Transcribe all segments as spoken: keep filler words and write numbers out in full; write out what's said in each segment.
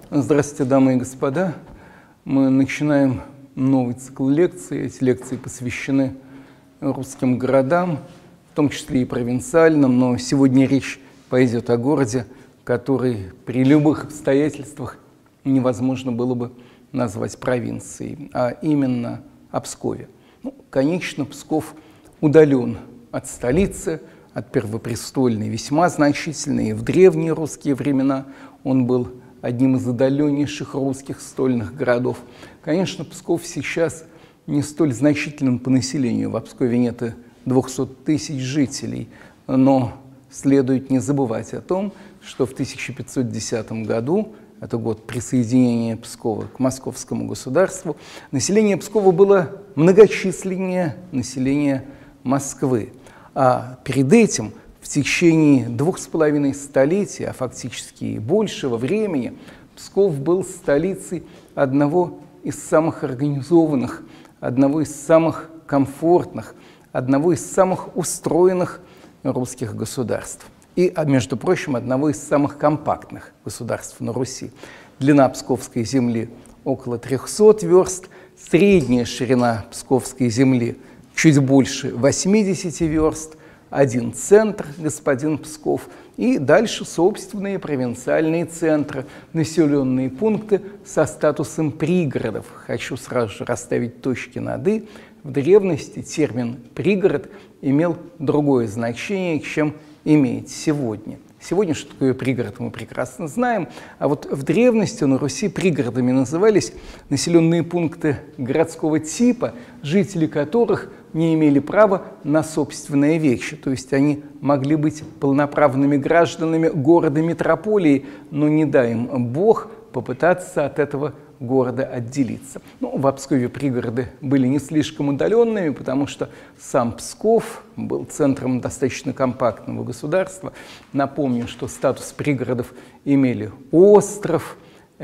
Здравствуйте, дамы и господа. Мы начинаем новый цикл лекций. Эти лекции посвящены русским городам, в том числе и провинциальным, но сегодня речь пойдет о городе, который при любых обстоятельствах невозможно было бы назвать провинцией, а именно о Пскове. Ну, конечно, Псков удален от столицы, от Первопрестольной, весьма значительный. И в древние русские времена он был одним из отдаленнейших русских стольных городов. Конечно, Псков сейчас не столь значителен по населению. В Пскове нет и двухсот тысяч жителей, но следует не забывать о том, что в тысяча пятьсот десятом году, это год присоединения Пскова к московскому государству, население Пскова было многочисленнее населения Москвы. А перед этим, в течение двух с половиной столетий, а фактически и большего времени, Псков был столицей одного из самых организованных, одного из самых комфортных, одного из самых устроенных русских государств. И, между прочим, одного из самых компактных государств на Руси. Длина Псковской земли около трёхсот верст, средняя ширина Псковской земли чуть больше восьмидесяти верст, один центр, господин Псков, и дальше собственные провинциальные центры, населенные пункты со статусом пригородов. Хочу сразу же расставить точки над «и». В древности термин «пригород» имел другое значение, чем имеет сегодня. Сегодня, что такое пригород, мы прекрасно знаем, а вот в древности на Руси пригородами назывались населенные пункты городского типа, жители которых не имели права на собственные вещи, то есть они могли быть полноправными гражданами города-метрополии, но не дай им Бог попытаться от этого города отделиться. Ну, в Пскове пригороды были не слишком удаленными, потому что сам Псков был центром достаточно компактного государства. Напомню, что статус пригородов имели Остров,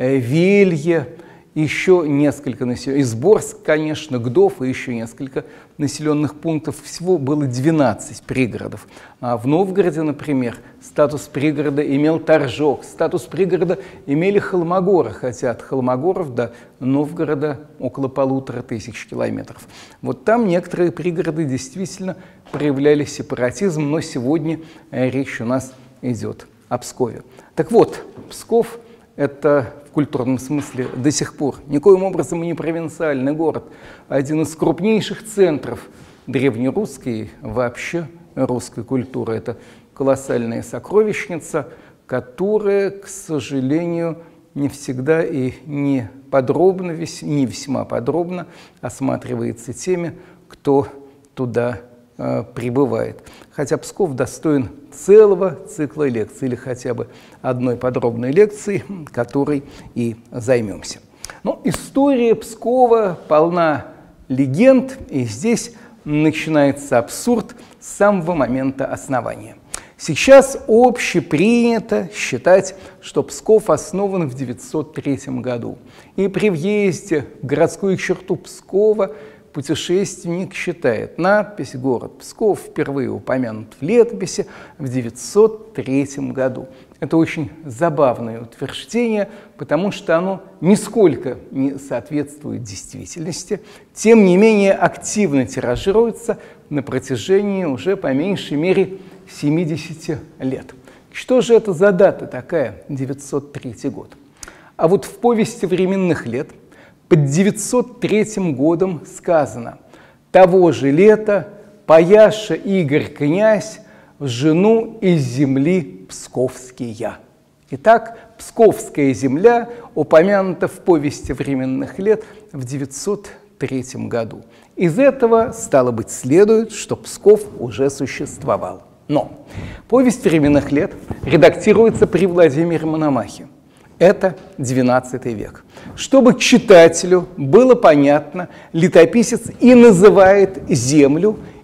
Велье, еще несколько населенных, Изборск, конечно, Гдов и еще несколько населенных пунктов. Всего было двенадцать пригородов. А в Новгороде, например, статус пригорода имел Торжок, статус пригорода имели Холмогоры, хотя от Холмогоров до Новгорода около полутора тысяч километров. Вот там некоторые пригороды действительно проявляли сепаратизм, но сегодня речь у нас идет о Пскове. Так вот, Псков – это в культурном смысле до сих пор никоим образом не провинциальный город, а один из крупнейших центров древнерусской вообще русской культуры. Это колоссальная сокровищница, которая, к сожалению, не всегда и не подробно, не весьма подробно осматривается теми, кто туда э, прибывает. Хотя Псков достоин целого цикла лекций или хотя бы одной подробной лекции, которой и займемся. Но история Пскова полна легенд, и здесь начинается абсурд с самого момента основания. Сейчас общепринято считать, что Псков основан в девятьсот третьем году. И при въезде в городскую черту Пскова путешественник считает: надпись «Город Псков» впервые упомянут в летописи в девятьсот третьем году. Это очень забавное утверждение, потому что оно нисколько не соответствует действительности, тем не менее активно тиражируется на протяжении уже по меньшей мере семидесяти лет. Что же это за дата такая, девятьсот третий год? А вот в повести временных лет под девятьсот третьим годом сказано: «Того же лета Паяша Игорь князь в жену из земли Псковския». Итак, Псковская земля упомянута в повести временных лет в девятьсот третьем году. Из этого, стало быть, следует, что Псков уже существовал. Но повесть временных лет редактируется при Владимире Мономахе. Это двенадцатый век. Чтобы читателю было понятно, летописец и называет землю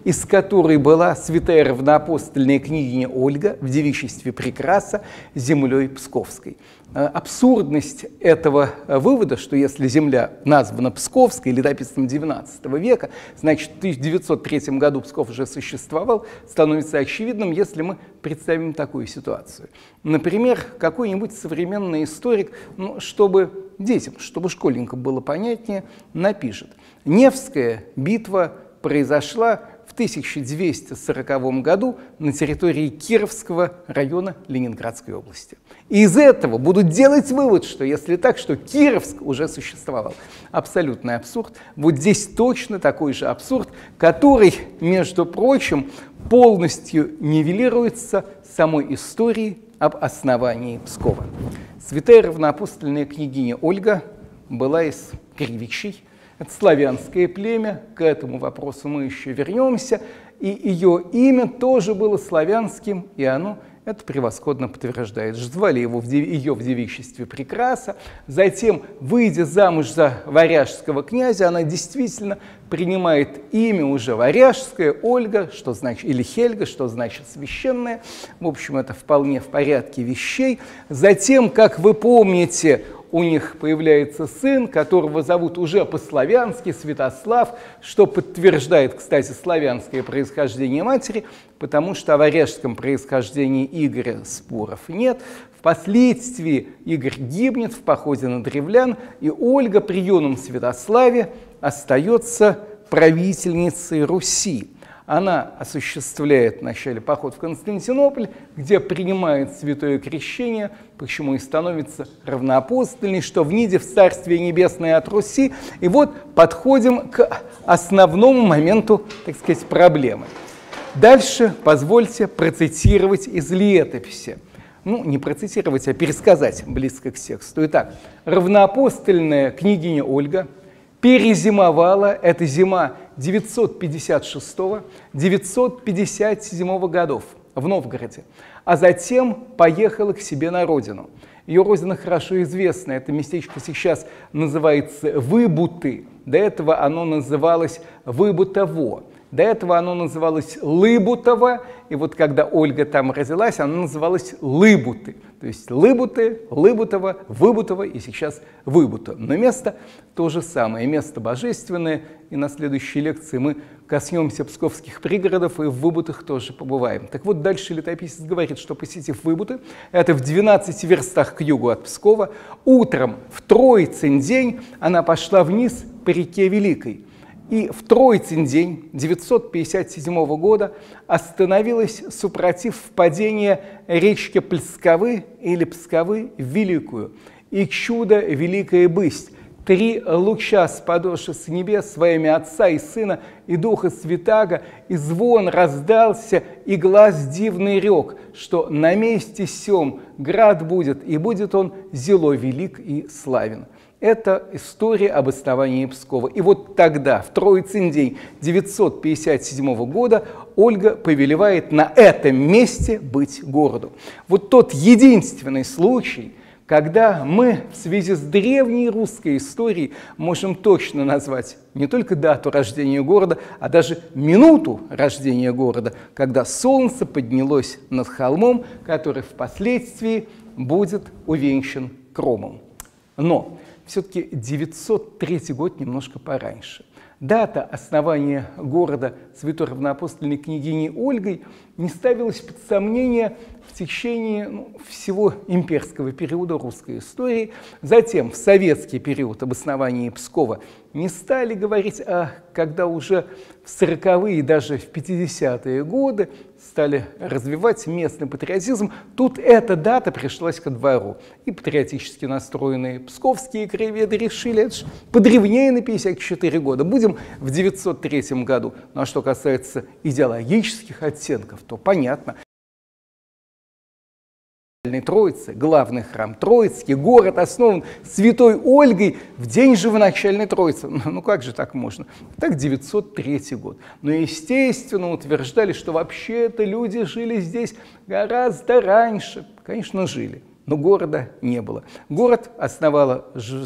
из которой была святая равноапостольная княгиня Ольга в девичестве Прекраса землей Псковской. Абсурдность этого вывода, что если земля названа Псковской, летописцем девятнадцатого века, значит, в тысяча девятьсот третьем году Псков уже существовал, становится очевидным, если мы представим такую ситуацию. Например, какой-нибудь современный историк, ну, чтобы детям, чтобы школьникам было понятнее, напишет: Невская битва произошла в тысяча двести сороковом году на территории Кировского района Ленинградской области. И из этого будут делать вывод, что если так, что Кировск уже существовал. Абсолютный абсурд. Вот здесь точно такой же абсурд, который, между прочим, полностью нивелируется самой историей об основании Пскова. Святая равноапостольная княгиня Ольга была из Кривичей. Это славянское племя, к этому вопросу мы еще вернемся, и ее имя тоже было славянским, и оно это превосходно подтверждает. Звали его в деви, ее в девичестве Прекраса, затем, выйдя замуж за варяжского князя, она действительно принимает имя уже варяжское, Ольга, что значит, или Хельга, что значит священная. В общем, это вполне в порядке вещей. Затем, как вы помните, у них появляется сын, которого зовут уже по-славянски Святослав, что подтверждает, кстати, славянское происхождение матери, потому что о варяжском происхождении Игоря споров нет. Впоследствии Игорь гибнет в походе на древлян, и Ольга при юном Святославе остается правительницей Руси. Она осуществляет вначале поход в Константинополь, где принимает святое крещение, почему и становится равноапостольной, что внидя в Царствие Небесное от Руси. И вот подходим к основному моменту, так сказать, проблемы. Дальше позвольте процитировать из летописи. Ну, не процитировать, а пересказать близко к тексту. Итак, равноапостольная княгиня Ольга перезимовала, это зима девятьсот пятьдесят шестого — девятьсот пятьдесят седьмого годов в Новгороде, а затем поехала к себе на родину. Ее родина хорошо известна, это местечко сейчас называется Выбуты, до этого оно называлось Выбутово. До этого оно называлось Лыбутово, и вот когда Ольга там родилась, оно называлось Лыбуты. То есть Лыбуты, Лыбутово, Выбутово и сейчас Выбуто. Но место то же самое, место божественное, и на следующей лекции мы коснемся псковских пригородов и в Выбутах тоже побываем. Так вот, дальше летописец говорит, что, посетив Выбуты, это в двенадцати верстах к югу от Пскова, утром в Троицын день она пошла вниз по реке Великой. И в Троицын день девятьсот пятьдесят седьмого года остановилась супротив впадения речки Плесковы или Псковы в Великую. И чудо великое бысть. Три луча спадоши с небес во имя Отца и Сына и Духа Святаго, и звон раздался, и глас дивный рек, что на месте сем град будет, и будет он зело велик и славен. Это история об основании Пскова. И вот тогда, в Троицын день девятьсот пятьдесят седьмого года, Ольга повелевает на этом месте быть городу. Вот тот единственный случай, когда мы в связи с древней русской историей можем точно назвать не только дату рождения города, а даже минуту рождения города, когда солнце поднялось над холмом, который впоследствии будет увенчан кромом. Но все-таки девятьсот третий год немножко пораньше. Дата основания города святой равноапостольной княгини Ольгой не ставилась под сомнение в течение ну, всего имперского периода русской истории. Затем, в советский период об основании Пскова не стали говорить, а когда уже в сороковые и даже в пятидесятые годы стали развивать местный патриотизм, тут эта дата пришлась ко двору. И патриотически настроенные псковские краеведы решили, это же подревнее на пятьдесят четыре года, будем в девятьсот третьем году. Ну а что касается идеологических оттенков, то понятно. Троицы, главный храм Троицкий, город основан святой Ольгой в день живоначальной Троицы. Ну как же так можно? Так девятьсот третий год. Но естественно утверждали, что вообще-то люди жили здесь гораздо раньше. Конечно, жили. но города не было. Город основала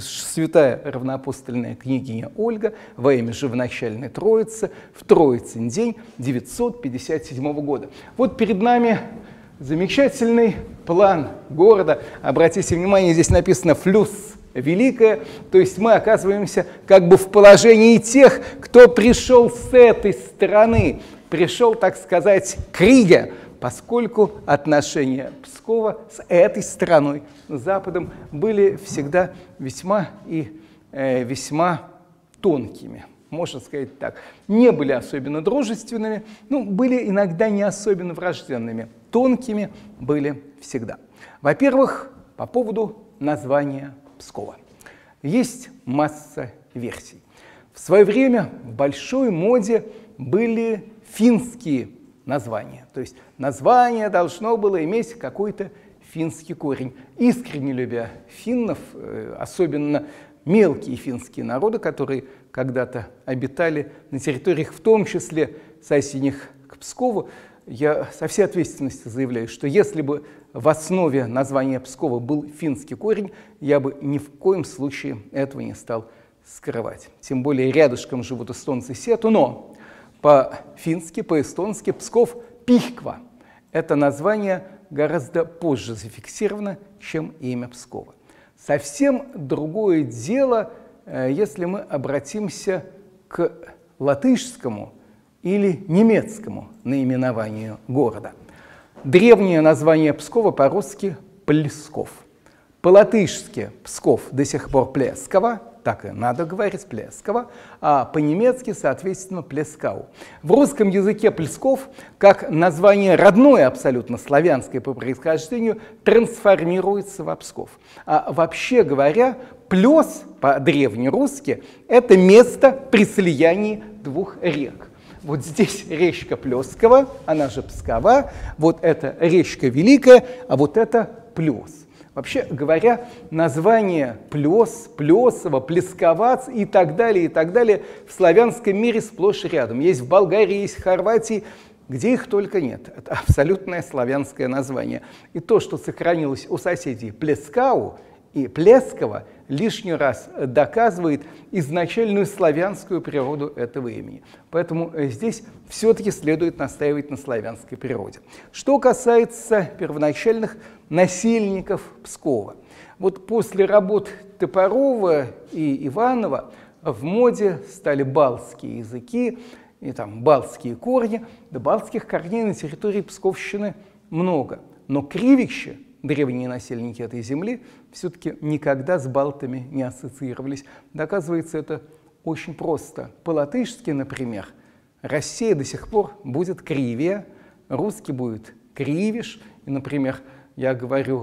святая равноапостольная княгиня Ольга во имя Живоначальной Троицы в Троицын день девятьсот пятьдесят седьмого года. Вот перед нами замечательный план города. Обратите внимание, здесь написано «флюс великая», то есть мы оказываемся как бы в положении тех, кто пришел с этой стороны, пришел, так сказать, к Риге, поскольку отношения Пскова с этой страной, с Западом, были всегда весьма и э, весьма тонкими, можно сказать так. Не были особенно дружественными, ну, были иногда не особенно враждебными. Тонкими были всегда. Во-первых, по поводу названия Пскова. Есть масса версий. В свое время в большой моде были финские названия. То есть название должно было иметь какой-то финский корень. Искренне любя финнов, особенно мелкие финские народы, которые когда-то обитали на территориях, в том числе соседних к Пскову, я со всей ответственностью заявляю, что если бы в основе названия Пскова был финский корень, я бы ни в коем случае этого не стал скрывать. Тем более рядышком живут эстонцы Сету, но по-фински, по-эстонски Псков Пихква. Это название гораздо позже зафиксировано, чем имя Пскова. Совсем другое дело, если мы обратимся к латышскому или немецкому наименованию города. Древнее название Пскова по-русски Плесков. По-латышски Псков до сих пор Плесково, так и надо говорить Плесково, а по-немецки, соответственно, Плескау. В русском языке Плесков, как название родное, абсолютно славянское по происхождению, трансформируется в Псков. А вообще говоря, Плес по-древнерусски – это место при слиянии двух рек. Вот здесь речка Плескова, она же Пскова, вот это речка Великая, а вот это Плес. Вообще говоря, название Плес, Плесово, Плесковац и так далее, и так далее в славянском мире сплошь и рядом. Есть в Болгарии, есть в Хорватии, где их только нет. Это абсолютное славянское название. И то, что сохранилось у соседей Плескау и Плесково, лишний раз доказывает изначальную славянскую природу этого имени. Поэтому здесь все-таки следует настаивать на славянской природе. Что касается первоначальных насельников Пскова. Вот после работ Топорова и Иванова в моде стали балтские языки и там балтские корни. Да балтских корней на территории Псковщины много. Но кривичи, древние насельники этой земли, все-таки никогда с балтами не ассоциировались. Доказывается это очень просто. По-латышски, например, Россия до сих пор будет Кривия, русский будет Кривиш, и, например, я говорю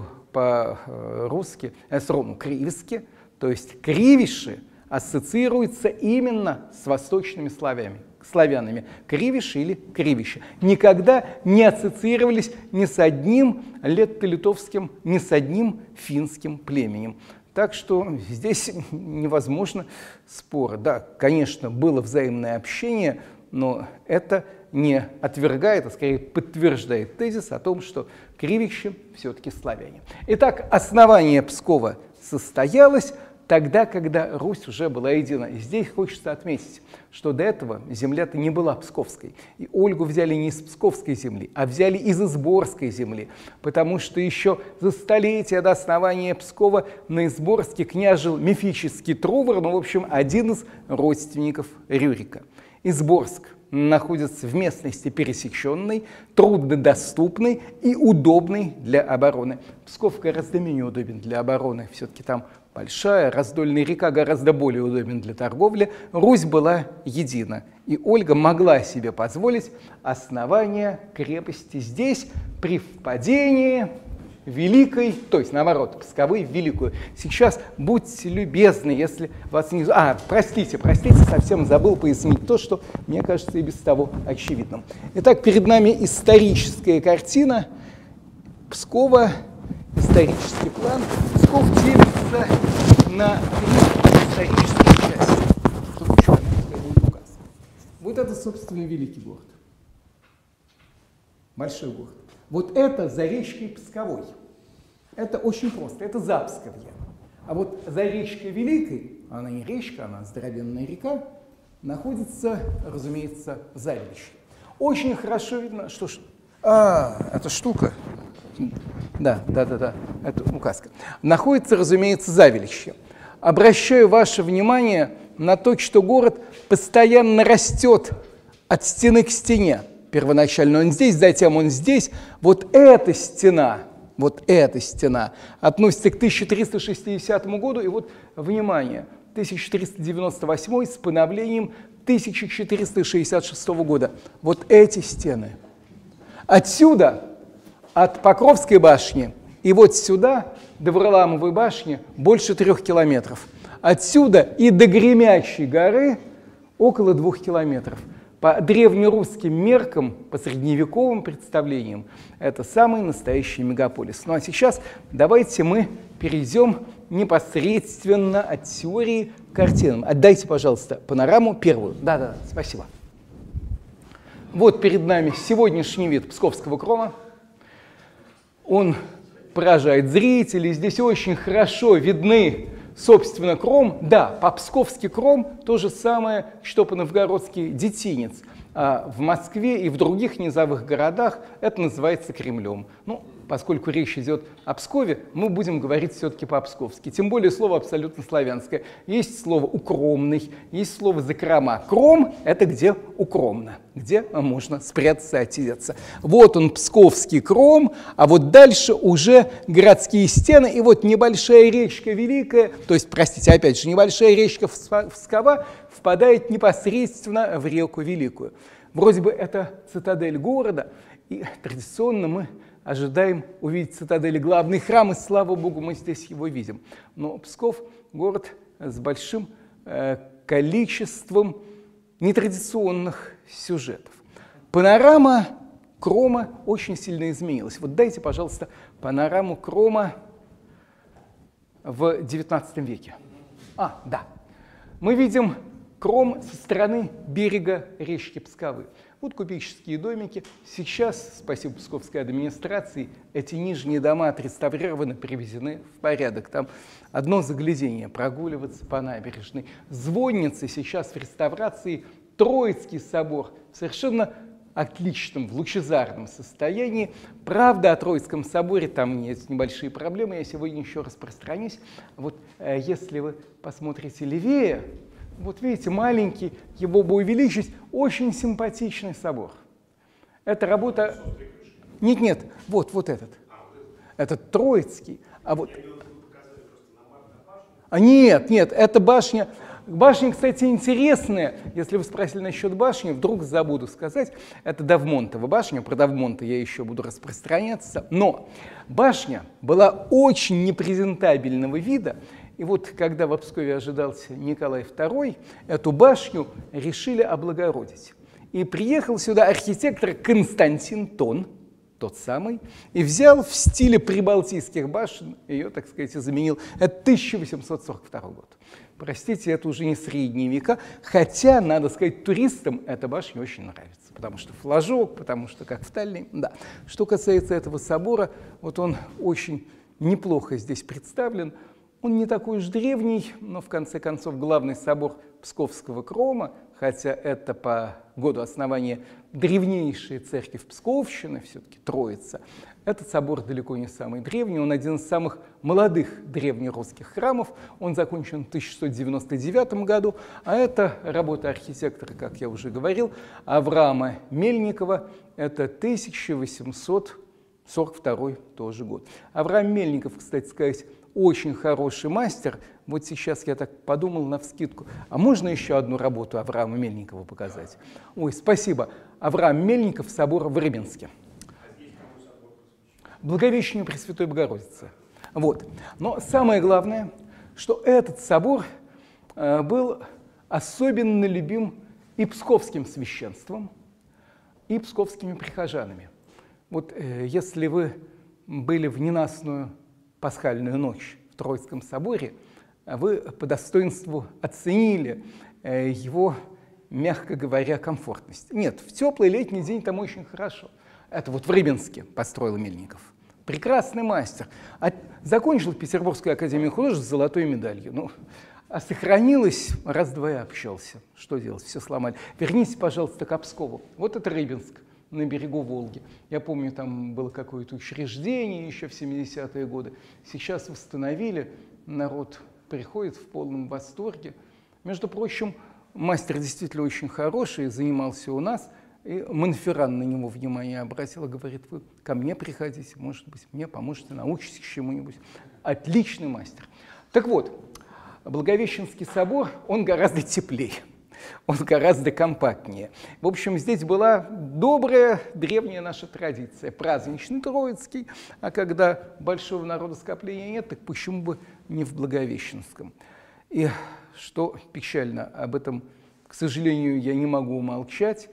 по-русски, эсрому кривиски, то есть кривиши ассоциируются именно с восточными славянами, славянами, кривиши или кривища. Никогда не ассоциировались ни с одним летто-литовским, ни с одним финским племенем. Так что здесь невозможно спора. Да, конечно, было взаимное общение, но это не отвергает, а скорее подтверждает тезис о том, что кривичи все-таки славяне. Итак, основание Пскова состоялось тогда, когда Русь уже была едина. И здесь хочется отметить, что до этого земля-то не была псковской. И Ольгу взяли не из псковской земли, а взяли из Изборской земли, потому что еще за столетия до основания Пскова на Изборске княжил мифический Трувор, ну, в общем, один из родственников Рюрика. Изборск находится в местности пересеченной, труднодоступной и удобной для обороны. Псков гораздо менее удобен для обороны, все-таки там большая, раздольная река гораздо более удобен для торговли. Русь была едина, и Ольга могла себе позволить основание крепости здесь при впадении Великой, то есть, наоборот, Псковы в Великую. Сейчас будьте любезны, если вас не... А, простите, простите, совсем забыл пояснить то, что, мне кажется, и без того очевидным. Итак, перед нами историческая картина Пскова, исторический план. Псков делится на три исторические части. Тут черный будет указан. Вот это, собственно, великий город. Большой город. Вот это за речкой Псковой. Это очень просто, это Запсковье. А вот за речкой Великой, она не речка, она здоровенная река, находится, разумеется, Завелище. Очень хорошо видно, что... А, эта штука. Да, да, да, да, это указка. Находится, разумеется, Завелище. Обращаю ваше внимание на то, что город постоянно растет от стены к стене. Первоначально он здесь, затем он здесь. Вот эта стена, вот эта стена относится к тысяча триста шестидесятому году. И вот, внимание, тысяча триста девяносто восьмой с поновлением тысяча четыреста шестьдесят шестого года. Вот эти стены. Отсюда, от Покровской башни, и вот сюда, до Варламовой башни, больше трех километров. Отсюда и до Гремячей горы около двух километров. По древнерусским меркам, по средневековым представлениям, это самый настоящий мегаполис. Ну а сейчас давайте мы перейдем непосредственно от теории к картинам. Отдайте, пожалуйста, панораму первую. Да-да, спасибо. Вот перед нами сегодняшний вид Псковского крома. Он поражает зрителей. Здесь очень хорошо видны, собственно, кром. Да, по-псковски кром то же самое, что по-новгородски детинец. А в Москве и в других низовых городах это называется Кремлем. Ну, поскольку речь идет о Пскове, мы будем говорить все-таки по-псковски. Тем более слово абсолютно славянское. Есть слово «укромный», есть слово «закрома». Кром — это где укромно, где можно спрятаться, отсидеться. Вот он, псковский кром, а вот дальше уже городские стены. И вот небольшая речка Великая, то есть, простите, опять же, небольшая речка Пскова впадает непосредственно в реку Великую. Вроде бы это цитадель города, и традиционно мы ожидаем увидеть цитадели главный храм, и слава богу, мы здесь его видим. Но Псков – город с большим э, количеством нетрадиционных сюжетов. Панорама крома очень сильно изменилась. Вот дайте, пожалуйста, панораму крома в девятнадцатом веке. А, да. Мы видим кром со стороны берега речки Псковы. Вот купеческие домики. Сейчас, спасибо псковской администрации, эти нижние дома отреставрированы, приведены в порядок. Там одно заглядение — прогуливаться по набережной. Звонницы сейчас в реставрации. Троицкий собор в совершенно отличном, в лучезарном состоянии. Правда, о Троицком соборе там есть небольшие проблемы. Я сегодня еще распространюсь. Вот э, если вы посмотрите левее, вот видите, маленький, его бы увеличить, очень симпатичный собор. Это работа... Нет, нет, вот, вот этот. Этот Троицкий. А вот... А нет, нет, это башня... Башня, кстати, интересная. Если вы спросили насчет башни, вдруг забуду сказать. Это Давмонтова башня. Про Давмонта я еще буду распространяться. Но башня была очень непрезентабельного вида. И вот когда в Пскове ожидался Николай второй, эту башню решили облагородить. И приехал сюда архитектор Константин Тон, тот самый, и взял в стиле прибалтийских башен, ее, так сказать, и заменил. Это тысяча восемьсот сорок второй год. Простите, это уже не средние века, хотя, надо сказать, туристам эта башня очень нравится, потому что флажок, потому что как в Таллине. Да. Что касается этого собора, вот он очень неплохо здесь представлен. Он не такой уж древний, но в конце концов главный собор Псковского крома, хотя это по году основания древнейшая церковь Псковщины, все-таки Троица, этот собор далеко не самый древний, он один из самых молодых древнерусских храмов, он закончен в тысяча шестьсот девяносто девятом году, а это работа архитектора, как я уже говорил, Авраама Мельникова, это тысяча восемьсот сорок второй тоже год. Авраам Мельников, кстати сказать, очень хороший мастер. Вот сейчас я так подумал навскидку, а можно еще одну работу Авраама Мельникова показать? Ой, спасибо. Авраам Мельников, собор в Рыбинске. Благовещение Пресвятой Богородицы. Вот. Но самое главное, что этот собор э, был особенно любим и псковским священством, и псковскими прихожанами. Вот э, если вы были в ненастную пасхальную ночь в Троицком соборе, вы по достоинству оценили э, его, мягко говоря, комфортность. Нет, в теплый летний день там очень хорошо. Это вот в Рыбинске построил Мельников. прекрасный мастер. От, закончил Петербургскую академию художеств с золотой медалью. Ну, а сохранилось, раз-два и общался. Что делать, все сломали. Вернитесь, пожалуйста, к Пскову. Вот это Рыбинск на берегу Волги. Я помню, там было какое-то учреждение еще в семидесятые годы. Сейчас восстановили, народ приходит в полном восторге. Между прочим, мастер действительно очень хороший, занимался у нас. И Монферран на него внимание обратил, говорит: вы ко мне приходите, может быть, мне поможете, научитесь чему-нибудь. Отличный мастер. Так вот, Благовещенский собор, он гораздо теплее, он гораздо компактнее. В общем, здесь была добрая древняя наша традиция, праздничный Троицкий, а когда большого народоскопления нет, так почему бы не в Благовещенском? И что печально, об этом, к сожалению, я не могу умолчать.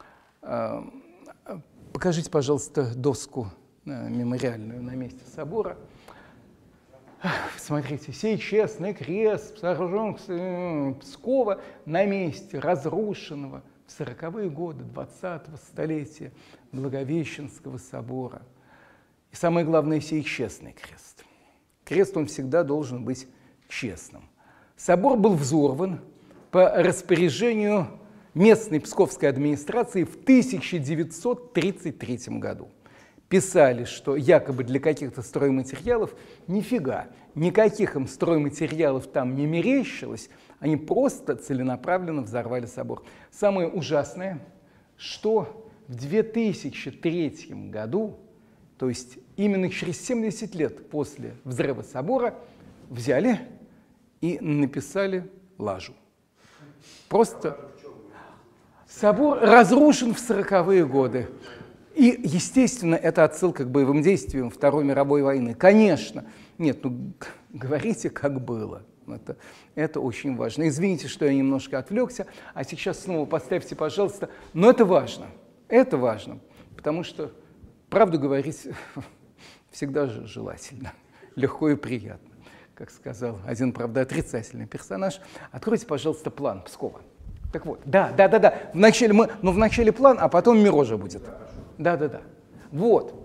Покажите, пожалуйста, доску мемориальную на месте собора. Смотрите, сей честный крест сожжен Пскова на месте разрушенного в сороковые годы двадцатого столетия Благовещенского собора. И самое главное, сей честный крест. Крест, он всегда должен быть честным. Собор был взорван по распоряжению местной псковской администрации в тысяча девятьсот тридцать третьем году. Писали, что якобы для каких-то стройматериалов, нифига, никаких им стройматериалов там не мерещилось, они просто целенаправленно взорвали собор. Самое ужасное, что в две тысячи третьем году, то есть именно через семьдесят лет после взрыва собора, взяли и написали лажу. Просто собор разрушен в сороковые годы. И, естественно, это отсылка к боевым действиям Второй мировой войны. Конечно. Нет, ну, говорите, как было. Это, это очень важно. Извините, что я немножко отвлекся, а сейчас снова поставьте, пожалуйста. Но это важно. Это важно, потому что правду говорить всегда же желательно, легко и приятно. Как сказал один, правда, отрицательный персонаж. Откройте, пожалуйста, план Пскова. Так вот, да, да, да, да. Вначале мы, ну, вначале план, а потом Мирожа будет. Да, да, да. Вот.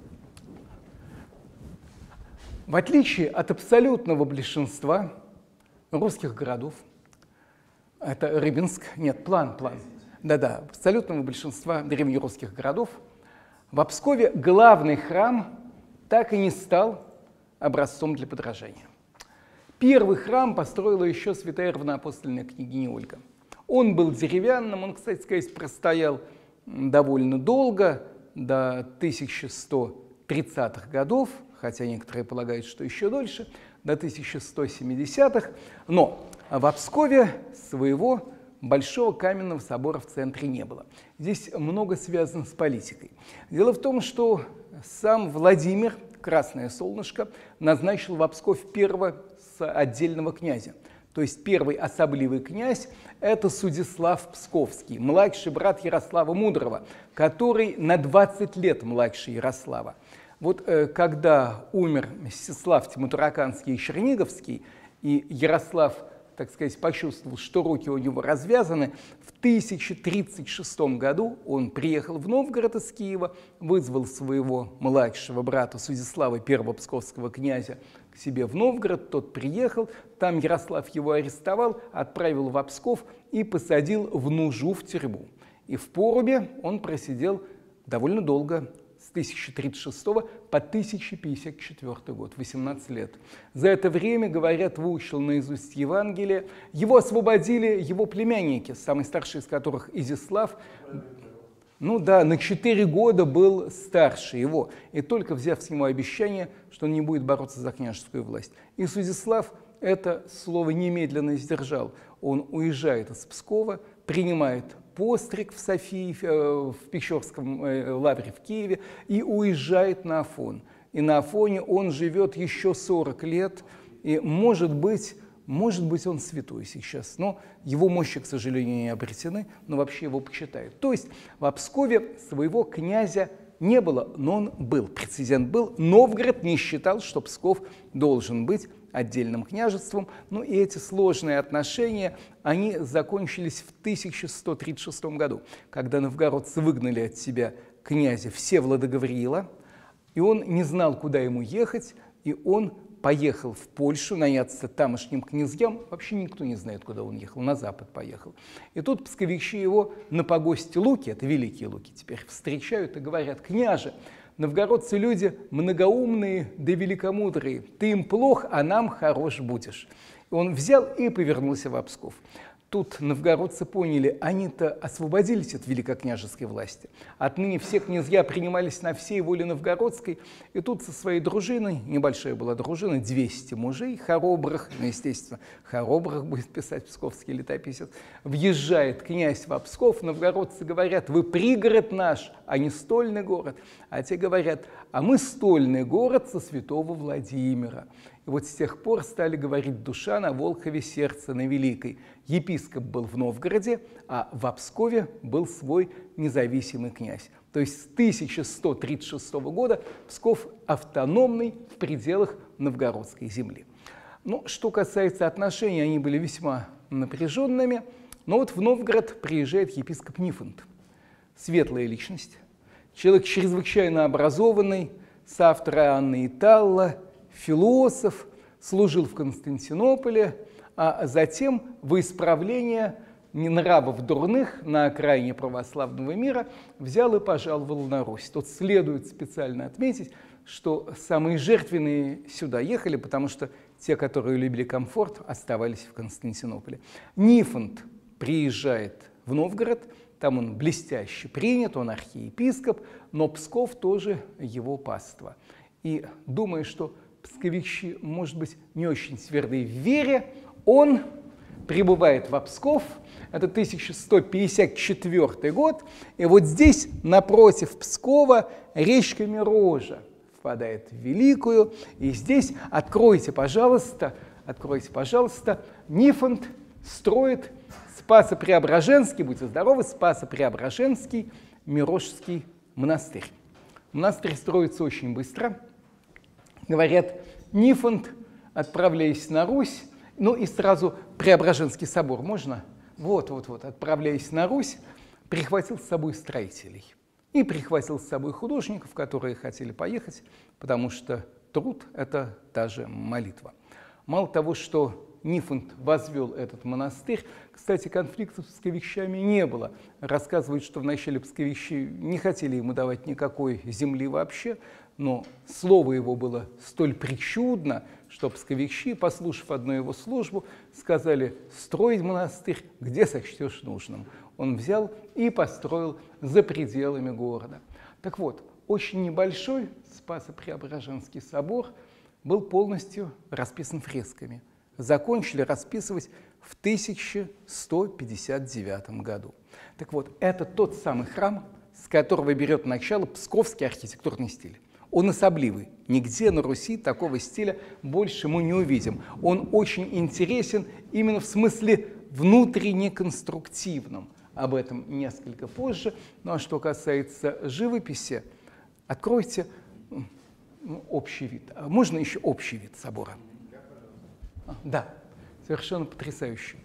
В отличие от абсолютного большинства русских городов, это Рыбинск, нет, план, план. Да, да, абсолютного большинства древнерусских городов, в Пскове главный храм так и не стал образцом для подражания. Первый храм построила еще святая равноапостольная княгиня Ольга. Он был деревянным, он, кстати сказать, простоял довольно долго, до тысяча сто тридцатых годов, хотя некоторые полагают, что еще дольше, до тысяча сто семидесятых. Но в Пскове своего большого каменного собора в центре не было. Здесь много связано с политикой. Дело в том, что сам Владимир, Красное Солнышко, назначил в Псков первого отдельного князя. То есть первый особливый князь – это Судислав Псковский, младший брат Ярослава Мудрого, который на двадцать лет младше Ярослава. Вот э, когда умер Мстислав Тимутараканский и Черниговский, и Ярослав, так сказать, почувствовал, что руки у него развязаны, в тысяча тридцать шестом году он приехал в Новгород из Киева, вызвал своего младшего брата Судислава, первого псковского князя, к себе в Новгород, тот приехал, там Ярослав его арестовал, отправил в Псков и посадил в Нужу в тюрьму. И в Порубе он просидел довольно долго, с тысяча тридцать шестого по тысяча пятьдесят четвёртый год, восемнадцать лет. За это время, говорят, выучил наизусть Евангелие. Его освободили его племянники, самый старший из которых Изяслав. Ну да, на четыре года был старше его. И только взяв с него обещание, что он не будет бороться за княжескую власть. И Судислав это слово немедленно сдержал. Он уезжает из Пскова, принимает постриг в Софии, в Печорском лавре в Киеве и уезжает на Афон. И на Афоне он живет еще сорок лет, и, может быть, может быть, он святой сейчас, но его мощи, к сожалению, не обретены, но вообще его почитают. То есть в Пскове своего князя не было, но он был, прецедент был. Новгород не считал, что Псков должен быть отдельным княжеством. Ну и эти сложные отношения, они закончились в тысяча сто тридцать шестом году, когда новгородцы выгнали от себя князя Всеволода Гавриила. И он не знал, куда ему ехать, и он поехал в Польшу наняться тамошним князьям. Вообще никто не знает, куда он ехал, на запад поехал. И тут псковичи его на погосте Луки, это великие Луки теперь, встречают и говорят: «Княже, новгородцы люди многоумные да великомудрые, ты им плох, а нам хорош будешь». И он взял и повернулся в Псков. Тут новгородцы поняли, они-то освободились от великокняжеской власти. Отныне все князья принимались на всей воле новгородской. И тут со своей дружиной, небольшая была дружина, двести мужей, хоробрых, ну, естественно, хоробрых будет писать псковский летописец, въезжает князь в Псков. Новгородцы говорят: «Вы пригород наш, а не стольный город». А те говорят: «А мы стольный город со святого Владимира». И вот с тех пор стали говорить: душа на Волхове, сердце на Великой. Епископ был в Новгороде, а в Пскове был свой независимый князь. То есть с тысяча сто тридцать шестого года Псков автономный в пределах новгородской земли. Ну, что касается отношений, они были весьма напряженными. Но вот в Новгород приезжает епископ Нифонт. Светлая личность, человек чрезвычайно образованный, соавтор Анны и Талла, философ, служил в Константинополе, а затем во исправление нравов дурных на окраине православного мира взял и пожаловал на Русь. Тут следует специально отметить, что самые жертвенные сюда ехали, потому что те, которые любили комфорт, оставались в Константинополе. Нифонт приезжает в Новгород, там он блестяще принят, он архиепископ, но Псков тоже его паства. И думая, что псковичи, может быть, не очень твердые в вере, он прибывает в Псков, это тысяча сто пятьдесят четвёртый год, и вот здесь, напротив Пскова, речка Мирожа впадает в Великую, и здесь, откройте, пожалуйста, откройте, пожалуйста, Нифонт строит Спасо-Преображенский, будьте здоровы, Спасо-Преображенский Мирожский монастырь. Монастырь строится очень быстро. Говорят, Нифонт, отправляясь на Русь, ну и сразу Преображенский собор можно? Вот, вот, вот, отправляясь на Русь, прихватил с собой строителей и прихватил с собой художников, которые хотели поехать, потому что труд – это та же молитва. Мало того, что Нифонт возвел этот монастырь, кстати, конфликтов с псковичами не было. Рассказывают, что вначале псковичи не хотели ему давать никакой земли вообще, но слово его было столь причудно, что псковичи, послушав одну его службу, сказали: строить монастырь, где сочтешь нужным. Он взял и построил за пределами города. Так вот, очень небольшой Спасо-Преображенский собор был полностью расписан фресками. Закончили расписывать в тысяча сто пятьдесят девятом году. Так вот, это тот самый храм, с которого берет начало псковский архитектурный стиль. Он особливый. Нигде на Руси такого стиля больше мы не увидим. Он очень интересен именно в смысле внутренне-конструктивном. Об этом несколько позже. Ну а что касается живописи, откройте ну, общий вид. Можно еще общий вид собора? А, да, совершенно потрясающий.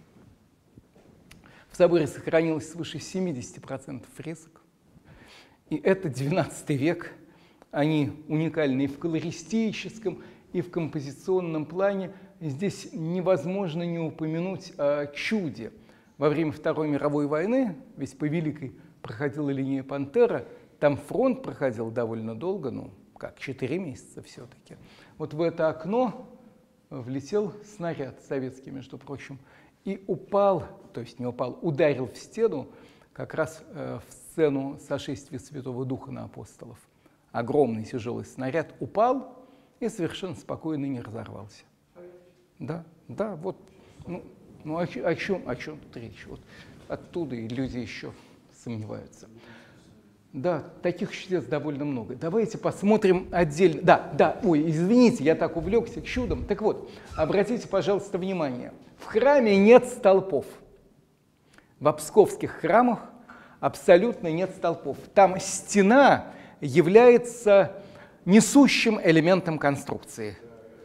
В соборе сохранилось свыше семидесяти процентов фресок. И это двенадцатый век. Они уникальны и в колористическом, и в композиционном плане. Здесь невозможно не упомянуть о чуде. Во время Второй мировой войны, ведь по Великой проходила линия Пантера, там фронт проходил довольно долго, ну, как, четыре месяца все-таки. Вот в это окно влетел снаряд советский, между прочим, и упал, то есть не упал, ударил в стену, как раз э, в сцену сошествия Святого Духа на апостолов. Огромный тяжелый снаряд упал и совершенно спокойно не разорвался. Да, да, вот, ну, ну о, о чем, о чем тут речь? Вот оттуда и люди еще сомневаются. Да, таких чудес довольно много. Давайте посмотрим отдельно. Да, да, ой, извините, я так увлекся чудом. Так вот, обратите, пожалуйста, внимание. В храме нет столпов. В псковских храмах абсолютно нет столпов. Там стена является несущим элементом конструкции.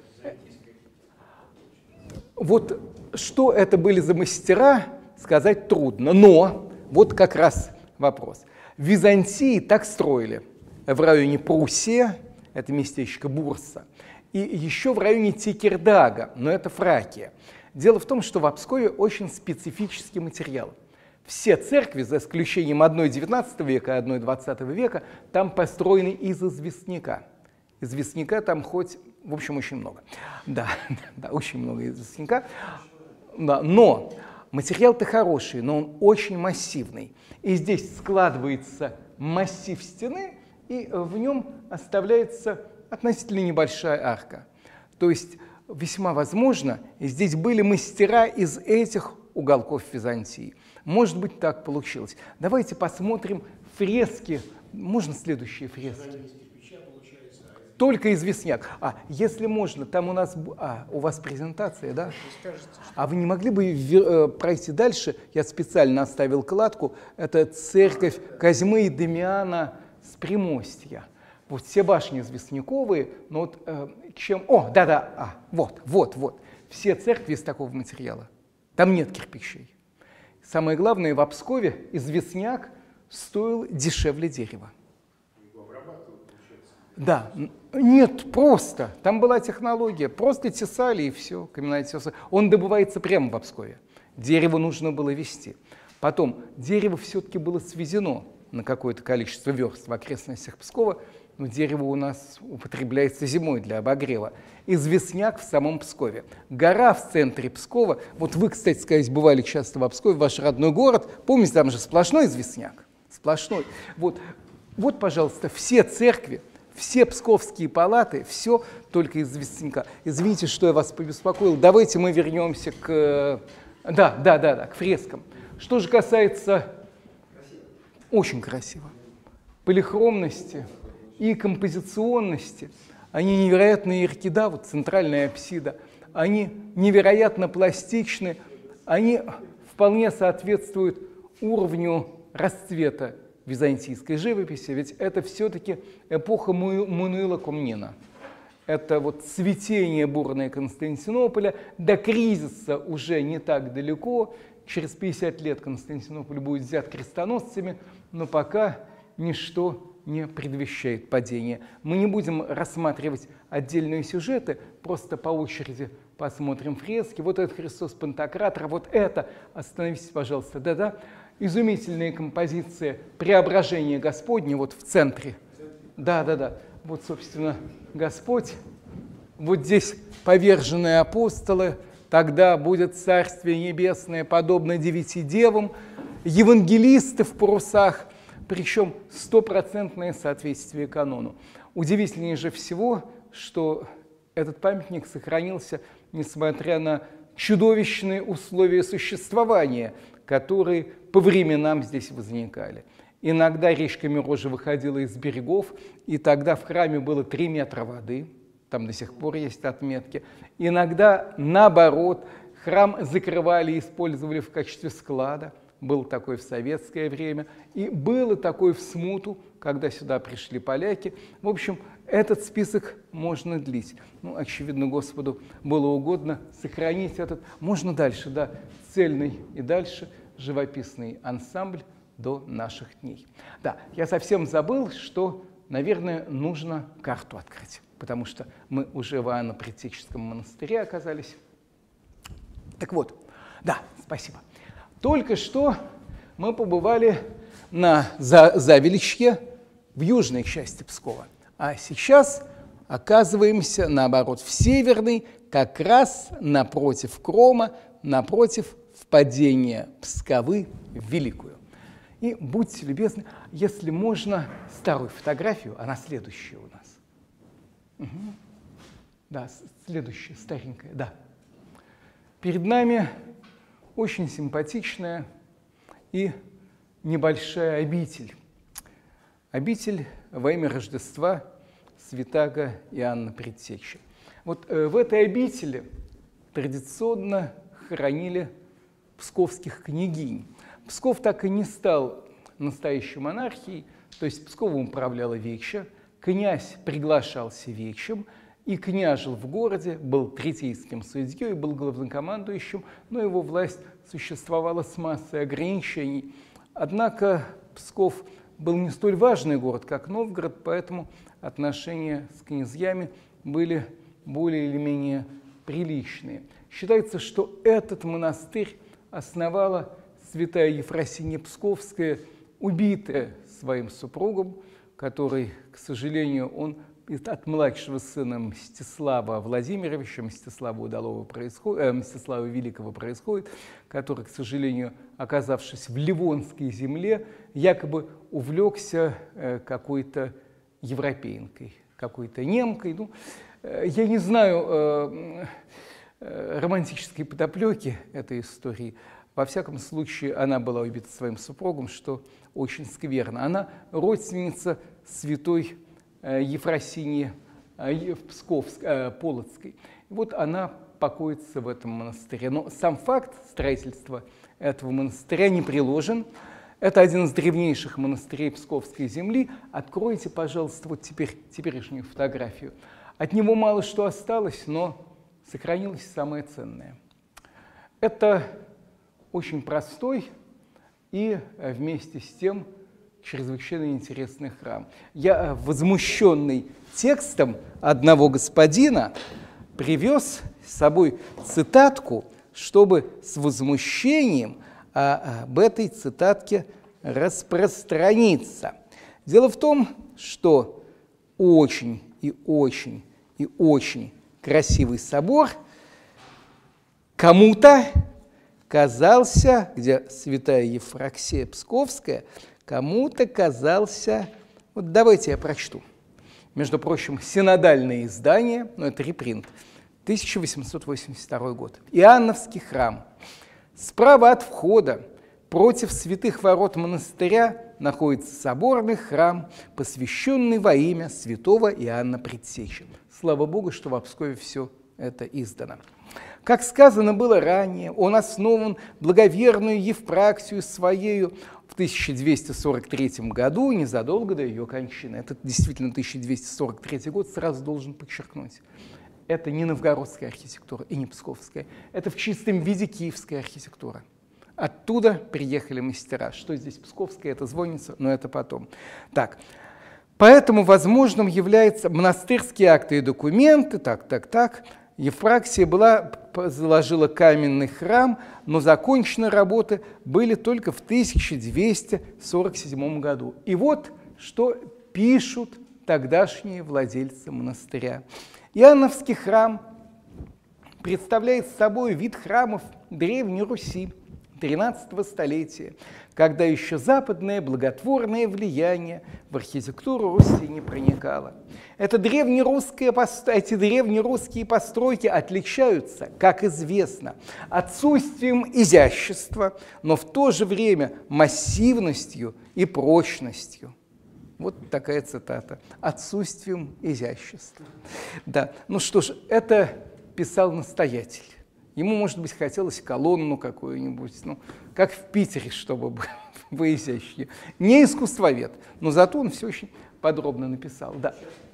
Вот что это были за мастера, сказать трудно. Но вот как раз вопрос. В Византии так строили. В районе Пруссии, это местечко Бурса, и еще в районе Текирдага, но это Фракия. Дело в том, что в Пскове очень специфический материал. Все церкви, за исключением одной девятнадцатого века и одной двадцатого века, там построены из известняка. Известняка там хоть, в общем, очень много. Да, да, очень много известняка. Да, но материал-то хороший, но он очень массивный. И здесь складывается массив стены, и в нем оставляется относительно небольшая арка. То есть весьма возможно, здесь были мастера из этих уголков Византии. Может быть, так получилось. Давайте посмотрим фрески. Можно следующие фрески? Только известняк. А, если можно, там у нас... А, у вас презентация, да? А вы не могли бы пройти дальше? Я специально оставил кладку. Это церковь Козьмы и Дамиана с Примостья. Вот все башни известняковые, но вот э, чем... О, да-да, а, вот, вот, вот. Все церкви из такого материала. Там нет кирпичей. Самое главное, в Пскове известняк стоил дешевле дерева. Да, нет, просто. Там была технология. Просто тесали и все. Каменная теса. Он добывается прямо в Пскове. Дерево нужно было везти. Потом, дерево все-таки было свезено на какое-то количество верст в окрестностях Пскова, но дерево у нас употребляется зимой для обогрева. Известняк в самом Пскове. Гора в центре Пскова. Вот вы, кстати сказать, бывали часто в Пскове, ваш родной город. Помните, там же сплошной известняк. Сплошной. Вот, вот, пожалуйста, все церкви, все псковские палаты, все только из известняка. Извините, что я вас побеспокоил. Давайте мы вернемся к... Да, да, да, да, к фрескам. Что же касается... Красиво. Очень красиво. Полихромности и композиционности. Они невероятно ярки, да, вот центральная апсида. Они невероятно пластичны. Они вполне соответствуют уровню расцвета византийской живописи, ведь это все-таки эпоха Мануила Комнина. Это вот цветение бурное Константинополя, до кризиса уже не так далеко, через пятьдесят лет Константинополь будет взят крестоносцами, но пока ничто не предвещает падения. Мы не будем рассматривать отдельные сюжеты, просто по очереди посмотрим фрески. Вот это Христос Пантократор, вот это, остановитесь, пожалуйста, да-да. Изумительная композиция «Преображение Господне» вот в центре. Да-да-да, вот, собственно, Господь. Вот здесь поверженные апостолы. Тогда будет Царствие Небесное, подобно девяти девам. Евангелисты в парусах, причем стопроцентное соответствие канону. Удивительнее же всего, что этот памятник сохранился, несмотря на чудовищные условия существования, которые по временам здесь возникали. Иногда речка Мирожа выходила из берегов, и тогда в храме было три метра воды, там до сих пор есть отметки. Иногда, наоборот, храм закрывали и использовали в качестве склада. Был такой в советское время, и было такое в смуту, когда сюда пришли поляки. В общем, этот список можно длить. Ну, очевидно, Господу было угодно сохранить этот, можно дальше, да, цельный и дальше живописный ансамбль до наших дней. Да, я совсем забыл, что, наверное, нужно карту открыть, потому что мы уже в Иоанно-Предтеческом монастыре оказались. Так вот, да, спасибо. Только что мы побывали на Завеличье в южной части Пскова, а сейчас оказываемся, наоборот, в северной, как раз напротив Крома, напротив впадения Псковы в Великую. И будьте любезны, если можно, старую фотографию, она следующая у нас. Угу. Да, следующая, старенькая, да. Перед нами очень симпатичная и небольшая обитель. Обитель во имя Рождества Святаго Иоанна Предтечи. Вот э, в этой обители традиционно хоронили псковских княгинь. Псков так и не стал настоящей монархией, то есть Псковом управляла Веча, князь приглашался Вечем и княжил в городе, был третейским судьей, был главнокомандующим, но его власть существовала с массой ограничений. Однако Псков был не столь важный город, как Новгород, поэтому отношения с князьями были более или менее приличные. Считается, что этот монастырь основала святая Ефросинья Псковская, убитая своим супругом, который, к сожалению, он от младшего сына Мстислава Владимировича, Мстислава Удалого происходит, э, Мстислава Великого происходит, который, к сожалению, оказавшись в Ливонской земле, якобы увлекся э, какой-то европейкой, какой-то немкой. Ну, э, я не знаю э, э, романтической подоплеки этой истории. Во всяком случае, она была убита своим супругом, что очень скверно. Она родственница святой Ефросиньи Псковской, Полоцкой. И вот она покоится в этом монастыре. Но сам факт строительства этого монастыря не приложен. Это один из древнейших монастырей Псковской земли. Откройте, пожалуйста, вот теперь теперешнюю фотографию. От него мало что осталось, но сохранилось самое ценное. Это очень простой и вместе с тем чрезвычайно интересный храм. Я, возмущенный текстом одного господина, привез с собой цитатку, чтобы с возмущением об этой цитатке распространиться. Дело в том, что очень и очень и очень красивый собор кому-то казался, где святая Ефраксия Псковская, кому-то казался... Вот давайте я прочту. Между прочим, синодальное издание, ну это репринт, тысяча восемьсот восемьдесят второй год. Иоанновский храм. Справа от входа, против святых ворот монастыря, находится соборный храм, посвященный во имя святого Иоанна Предтечи. Слава Богу, что в Пскове все это издано. Как сказано было ранее, он основан благоверную Евпраксию своею в тысяча двести сорок третьем году, незадолго до ее кончины. Это действительно тысяча двести сорок третий год, сразу должен подчеркнуть. Это не новгородская архитектура и не псковская. Это в чистом виде киевская архитектура. Оттуда приехали мастера. Что здесь псковская, это звонница, но это потом. Так, поэтому возможным является монастырские акты и документы, так, так, так. Евпраксия была, заложила каменный храм, но закончены работы были только в тысяча двести сорок седьмом году. И вот что пишут тогдашние владельцы монастыря. Иоанновский храм представляет собой вид храмов Древней Руси тринадцатого столетия, когда еще западное благотворное влияние в архитектуру Руси не проникало. Это древнерусские, эти древнерусские постройки отличаются, как известно, отсутствием изящества, но в то же время массивностью и прочностью. Вот такая цитата. Отсутствием изящества. Да, ну что ж, это писал настоятель. Ему, может быть, хотелось колонну какую-нибудь, ну, как в Питере, чтобы было изящнее. Не искусствовед, но зато он все очень подробно написал. Да.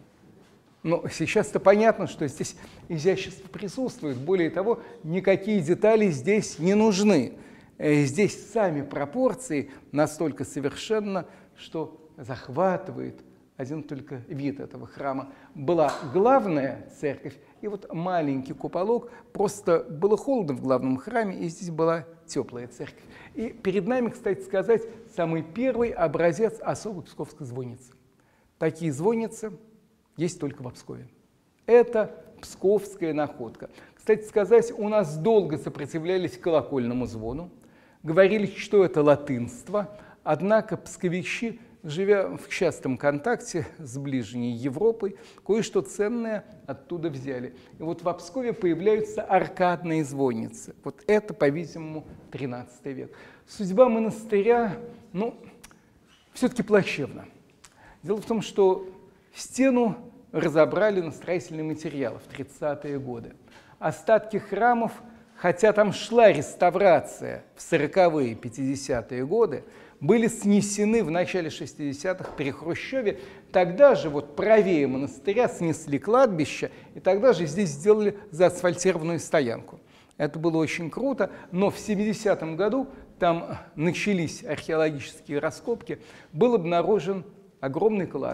Но сейчас-то понятно, что здесь изящество присутствует. Более того, никакие детали здесь не нужны. Здесь сами пропорции настолько совершенно, что захватывает один только вид этого храма. Была главная церковь, и вот маленький куполок, просто было холодно в главном храме, и здесь была теплая церковь. И перед нами, кстати сказать, самый первый образец особой псковской звонницы. Такие звонницы есть только в Пскове. Это псковская находка. Кстати сказать, у нас долго сопротивлялись колокольному звону, говорили, что это латынство, однако псковичи, живя в частом контакте с ближней Европой, кое-что ценное оттуда взяли. И вот в Пскове появляются аркадные звонницы. Вот это, по-видимому, тринадцатый век. Судьба монастыря, ну, все-таки плачевна. Дело в том, что стену разобрали на строительные материалы в тридцатые годы. Остатки храмов, хотя там шла реставрация в сороковые, пятидесятые годы, были снесены в начале шестидесятых при Хрущеве. Тогда же вот правее монастыря снесли кладбище, и тогда же здесь сделали заасфальтированную стоянку. Это было очень круто, но в семидесятом году там начались археологические раскопки, был обнаружен огромный клад,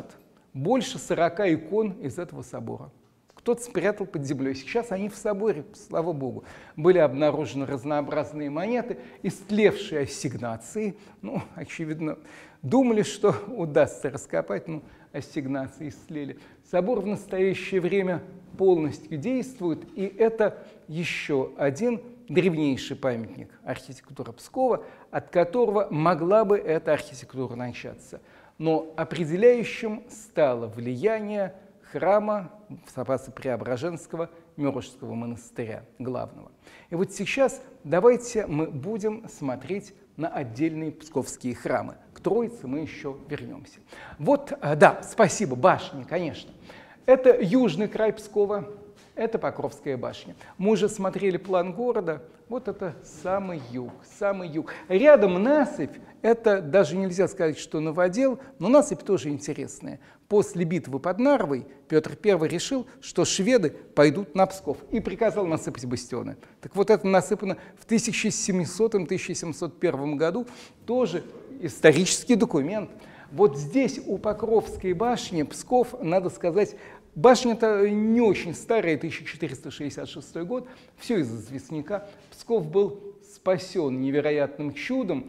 больше сорока икон из этого собора. Кто-то спрятал под землей. Сейчас они в соборе, слава богу. Были обнаружены разнообразные монеты, истлевшие ассигнации. Ну, очевидно, думали, что удастся раскопать, но ассигнации истлели. Собор в настоящее время полностью действует, и это еще один древнейший памятник архитектуры Пскова, от которого могла бы эта архитектура начаться. Но определяющим стало влияние храма Спасо-Преображенского Мюррежского монастыря главного. И вот сейчас давайте мы будем смотреть на отдельные псковские храмы. К Троице мы еще вернемся. Вот, да, спасибо, башни, конечно. Это южный край Пскова, это Покровская башня. Мы уже смотрели план города, вот это самый юг, самый юг. Рядом насыпь, это даже нельзя сказать, что новодел, но насыпь тоже интересная. После битвы под Нарвой Петр Первый решил, что шведы пойдут на Псков и приказал насыпать бастионы. Так вот это насыпано в тысяча семисотом — тысяча семьсот первом году, тоже исторический документ. Вот здесь у Покровской башни Псков, надо сказать, башня-то не очень старая, тысяча четыреста шестьдесят шестой год, все из известняка. Псков был спасен невероятным чудом.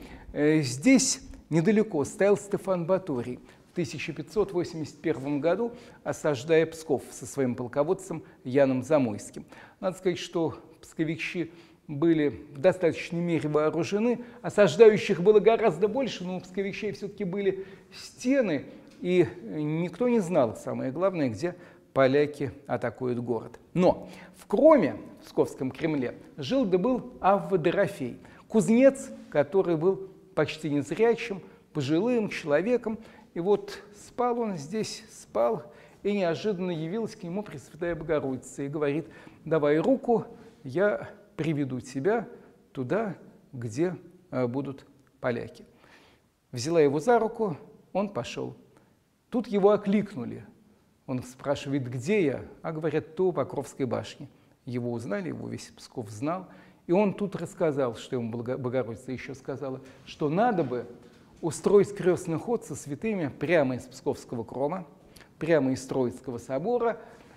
Здесь недалеко стоял Стефан Баторий в тысяча пятьсот восемьдесят первом году, осаждая Псков со своим полководцем Яном Замойским. Надо сказать, что псковичи были в достаточной мере вооружены, осаждающих было гораздо больше, но у псковичей все-таки были стены, и никто не знал, самое главное, где поляки атакуют город. Но в Кроме, в Псковском Кремле, жил да был Авва Дорофей, кузнец, который был почти незрячим, пожилым человеком. И вот спал он здесь, спал, и неожиданно явилась к нему Пресвятая Богородица и говорит: давай руку, я приведу тебя туда, где будут поляки. Взяла его за руку, он пошел. Тут его окликнули. Он спрашивает: где я? А говорят: то у Покровской башни. Его узнали, его весь Псков знал. И он тут рассказал, что ему Богородица еще сказала, что надо бы устроить крестный ход со святыми прямо из Псковского Крома, прямо из Троицкого собора,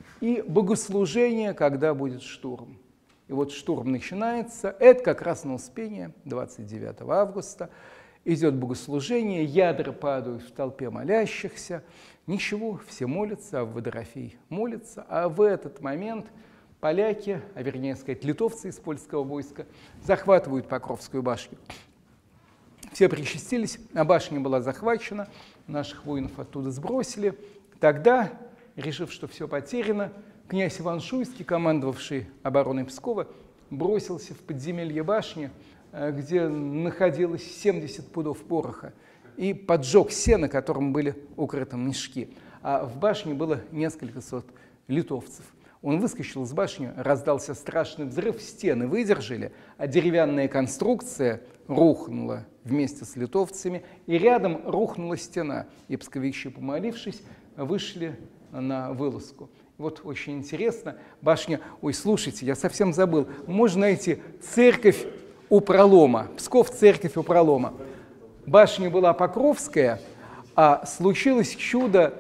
и богослужение, когда будет штурм. И вот штурм начинается, это как раз на Успение, двадцать девятого августа, идет богослужение, ядра падают в толпе молящихся, ничего, все молятся, Авва Дорофей молится, а в этот момент поляки, а вернее сказать литовцы из польского войска, захватывают Покровскую башню. Все причастились, а башня была захвачена, наших воинов оттуда сбросили. Тогда, решив, что все потеряно, князь Иван Шуйский, командовавший обороной Пскова, бросился в подземелье башни, где находилось семьдесят пудов пороха, и поджег сено, которым были укрыты мешки. А в башне было несколько сот литовцев. Он выскочил из башни, раздался страшный взрыв, стены выдержали, а деревянная конструкция рухнула вместе с литовцами, и рядом рухнула стена. И псковичи, помолившись, вышли на вылазку. Вот очень интересно, башня... Ой, слушайте, я совсем забыл. Можно найти церковь у пролома. Псков, церковь у пролома. Башня была Покровская, а случилось чудо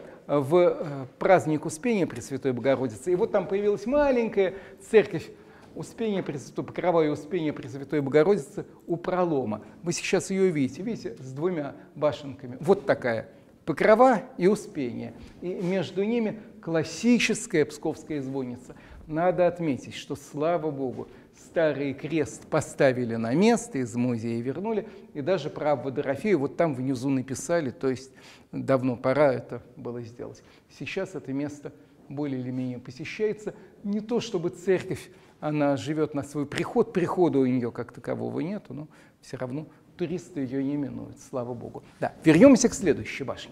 в праздник Успения Пресвятой Богородицы. И вот там появилась маленькая церковь Успения Пресвятой, Покрова и Успения Пресвятой Богородицы у пролома. Вы сейчас ее видите, видите, с двумя башенками. Вот такая. Покрова и Успение. И между ними классическая псковская звонница. Надо отметить, что, слава Богу, старый крест поставили на место, из музея вернули, и даже про Авву Дорофея вот там внизу написали, то есть давно пора это было сделать. Сейчас это место более или менее посещается. Не то чтобы церковь, она живет на свой приход, прихода у нее как такового нету, но все равно туристы ее не минуют, слава Богу. Да, вернемся к следующей башне.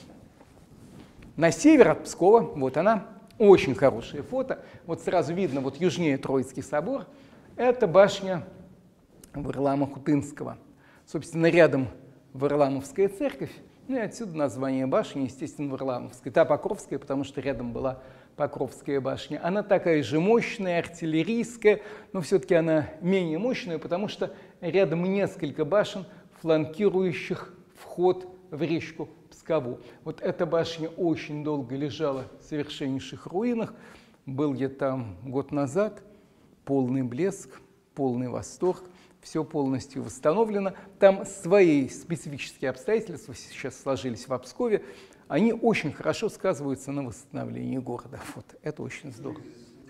На север от Пскова, вот она, очень хорошее фото. Вот сразу видно, вот южнее Троицкий собор. Это башня Варлама-Хутынского. Собственно, рядом Варламовская церковь. Ну и отсюда название башни, естественно, Варламовская. Та Покровская, потому что рядом была Покровская башня. Она такая же мощная, артиллерийская, но все-таки она менее мощная, потому что рядом несколько башен, фланкирующих вход в речку Псков. Пскову. Вот эта башня очень долго лежала в совершеннейших руинах. Был я там год назад, полный блеск, полный восторг, все полностью восстановлено. Там свои специфические обстоятельства сейчас сложились в Пскове. Они очень хорошо сказываются на восстановлении города. Вот, это очень здорово.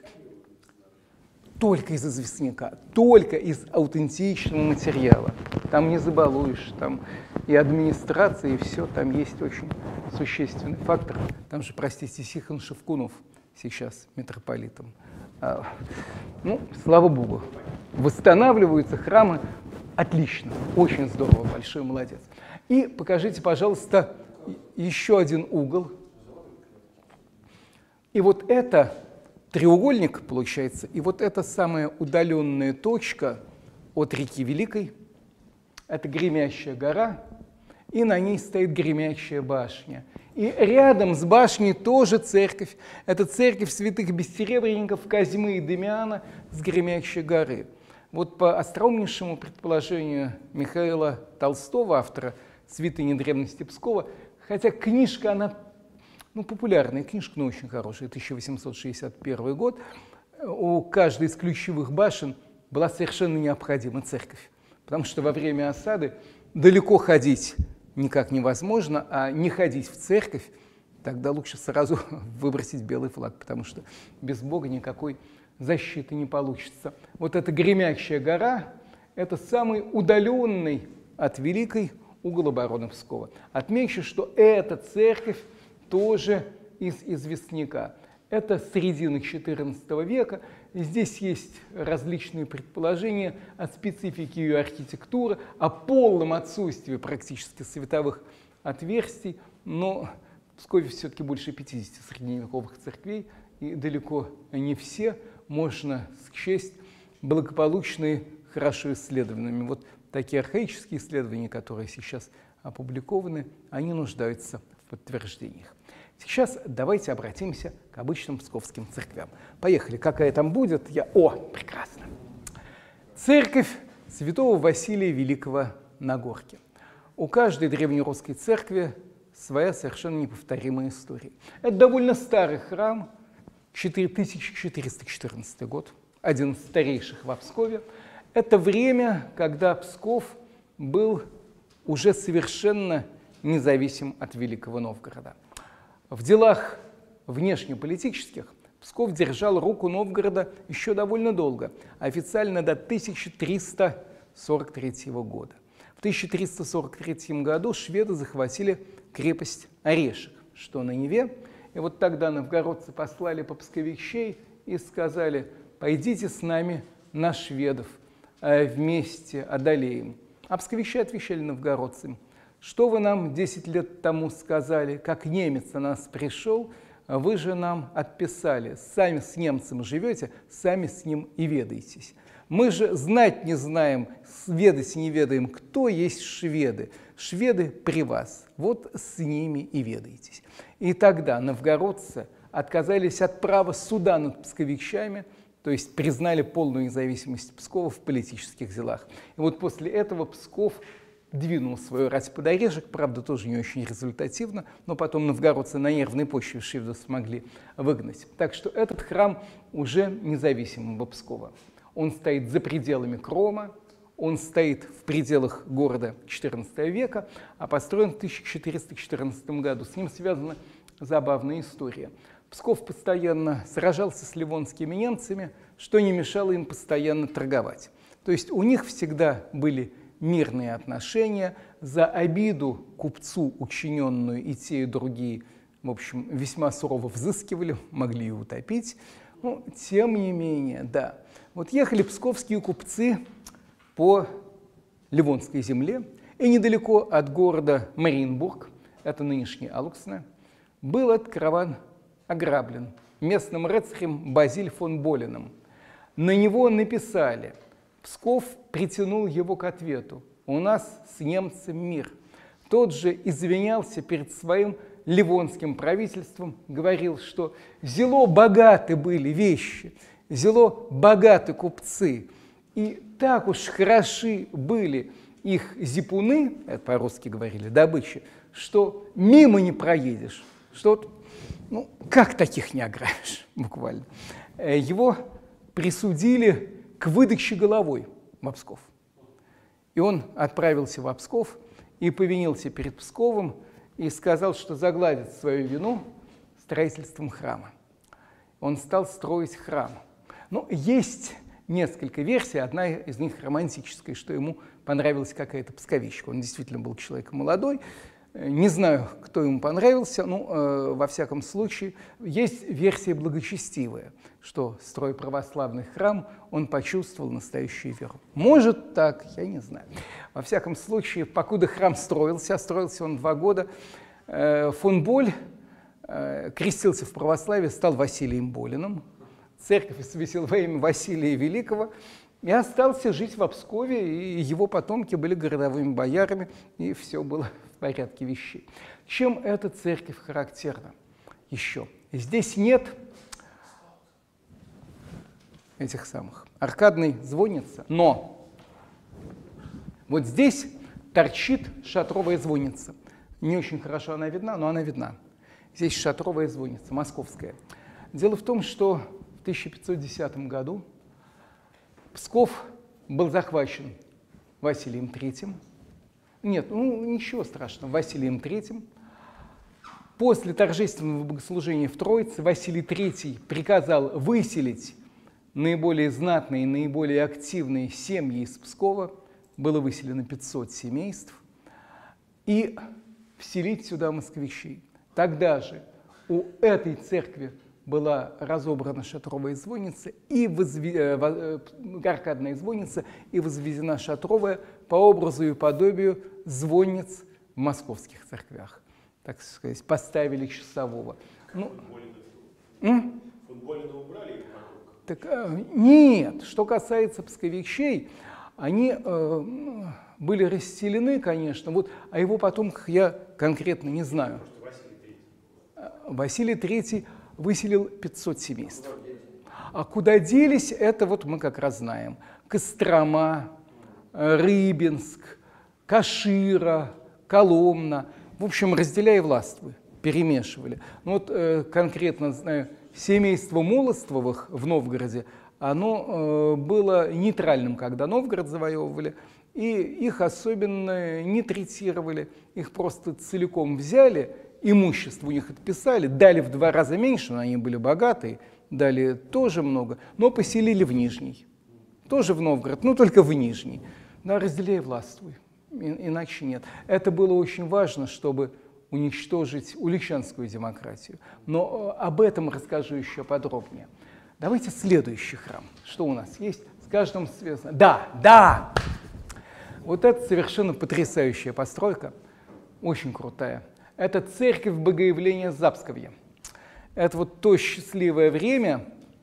Только из известняка, только из аутентичного материала. Там не забалуешь, там и администрация, и все, там есть очень существенный фактор. Там же, простите, Тихон Шевкунов сейчас митрополитом. А, ну, слава Богу, восстанавливаются храмы отлично, очень здорово, большой молодец. И покажите, пожалуйста, еще один угол. И вот это треугольник, получается, и вот эта самая удаленная точка от реки Великой, это Гремящая гора, и на ней стоит Гремящая башня. И рядом с башней тоже церковь. Это церковь святых бессеребренников Козьмы и Демиана с Гремящей горы. Вот по остроумнейшему предположению Михаила Толстого, автора «Святыни древности Пскова», хотя книжка, она ну, популярная книжка, но очень хорошая, тысяча восемьсот шестьдесят первый год, у каждой из ключевых башен была совершенно необходима церковь. Потому что во время осады далеко ходить никак невозможно, а не ходить в церковь, тогда лучше сразу выбросить белый флаг, потому что без Бога никакой защиты не получится. Вот эта Гремящая гора – это самый удаленный от Великой угол обороны Пскова. Отмечу, что эта церковь тоже из известняка. Это середина четырнадцатого века. Здесь есть различные предположения о специфике ее архитектуры, о полном отсутствии практически световых отверстий, но в Пскове все-таки больше пятидесяти средневековых церквей, и далеко не все можно счесть благополучные, хорошо исследованными. Вот такие архаические исследования, которые сейчас опубликованы, они нуждаются в подтверждениях. Сейчас давайте обратимся к обычным псковским церквям. Поехали, какая там будет? Я... О, прекрасно! Церковь святого Василия Великого на Горке. У каждой древнерусской церкви своя совершенно неповторимая история. Это довольно старый храм, тысяча четыреста четырнадцатый год, один из старейших в Пскове. Это время, когда Псков был уже совершенно независим от Великого Новгорода. В делах внешнеполитических Псков держал руку Новгорода еще довольно долго, официально до тысяча триста сорок третьего года. В тысяча триста сорок третьем году шведы захватили крепость Орешек, что на Неве. И вот тогда новгородцы послали попсковичей и сказали: «Пойдите с нами на шведов, вместе одолеем». А псковичи отвечали новгородцам: «Что вы нам десять лет тому сказали, как немец на нас пришел, вы же нам отписали, сами с немцем живете, сами с ним и ведаетесь. Мы же знать не знаем, ведать не ведаем, кто есть шведы. Шведы при вас, вот с ними и ведаетесь». И тогда новгородцы отказались от права суда над псковичами, то есть признали полную независимость Пскова в политических делах. И вот после этого Псков двинул свою рать под Орешек, правда, тоже не очень результативно, но потом новгородцы на нервной почве шведов смогли выгнать. Так что этот храм уже независимый от Пскова. Он стоит за пределами Крома, он стоит в пределах города четырнадцатого века, а построен в тысяча четыреста четырнадцатом году. С ним связана забавная история. Псков постоянно сражался с ливонскими немцами, что не мешало им постоянно торговать. То есть у них всегда были мирные отношения, за обиду купцу, учиненную и те, и другие, в общем, весьма сурово взыскивали, могли и утопить. Но, тем не менее, да. Вот ехали псковские купцы по Ливонской земле, и недалеко от города Мариенбург, это нынешний Алуксне, был этот караван ограблен местным рыцарем Базиль фон Болином. На него написали: Псков притянул его к ответу: «У нас с немцем мир». Тот же извинялся перед своим ливонским правительством, говорил, что зело богаты были вещи, зело богаты купцы, и так уж хороши были их зипуны, это по-русски говорили, добычи, что мимо не проедешь, что ну, как таких не ограбишь, буквально. Его присудили к выдаче головой в Псков. И он отправился в Псков и повинился перед Псковом и сказал, что загладит свою вину строительством храма. Он стал строить храм. Но есть несколько версий, одна из них романтическая, что ему понравилась какая-то псковичка. Он действительно был человек молодой. Не знаю, кто ему понравился, но э, во всяком случае есть версия благочестивая, что, строя православный храм, он почувствовал настоящую веру. Может так, я не знаю. Во всяком случае, покуда храм строился, а строился он два года, э, фон Боль э, крестился в православии, стал Василием Болиным. Церковь осветила во имя Василия Великого и остался жить в Пскове, и его потомки были городовыми боярами, и все было в порядке вещей. Чем эта церковь характерна? Еще. Здесь нет этих самых аркадной звонницы, но вот здесь торчит шатровая звонница. Не очень хорошо она видна, но она видна. Здесь шатровая звонница, московская. Дело в том, что в тысяча пятьсот десятом году Псков был захвачен Василием Третьим. Нет, ну ничего страшного, Василием Третьим. После торжественного богослужения в Троице Василий Третий приказал выселить наиболее знатные и наиболее активные семьи из Пскова. Было выселено пятьсот семейств. И вселить сюда москвичей. Тогда же у этой церкви была разобрана шатровая звонница, и возве... аркадная звонница, и возведена шатровая по образу и подобию звонниц в московских церквях. Так сказать, поставили часового. Ну, Футболина убрали? Так, нет, что касается псковичей, они э, были расселены, конечно, вот, о его потомках я конкретно не знаю. Василий Третий выселил пятьсот семейств. А куда делись, это вот мы как раз знаем. Кострома, Рыбинск, Кашира, Коломна. В общем, разделяя властвуй, перемешивали. Ну, вот э, конкретно знаю, семейство Молостовых в Новгороде, оно э, было нейтральным, когда Новгород завоевывали, и их особенно не третировали, их просто целиком взяли, имущество у них отписали, дали в два раза меньше, но они были богатые, дали тоже много, но поселили в Нижний, тоже в Новгород, но только в Нижний. Да, разделяй властвуй, иначе нет. Это было очень важно, чтобы уничтожить уличанскую демократию. Но об этом расскажу еще подробнее. Давайте следующий храм. Что у нас есть? С каждым связано. Да, да! Вот это совершенно потрясающая постройка, очень крутая. Это церковь Богоявления Запсковья. Это вот то счастливое время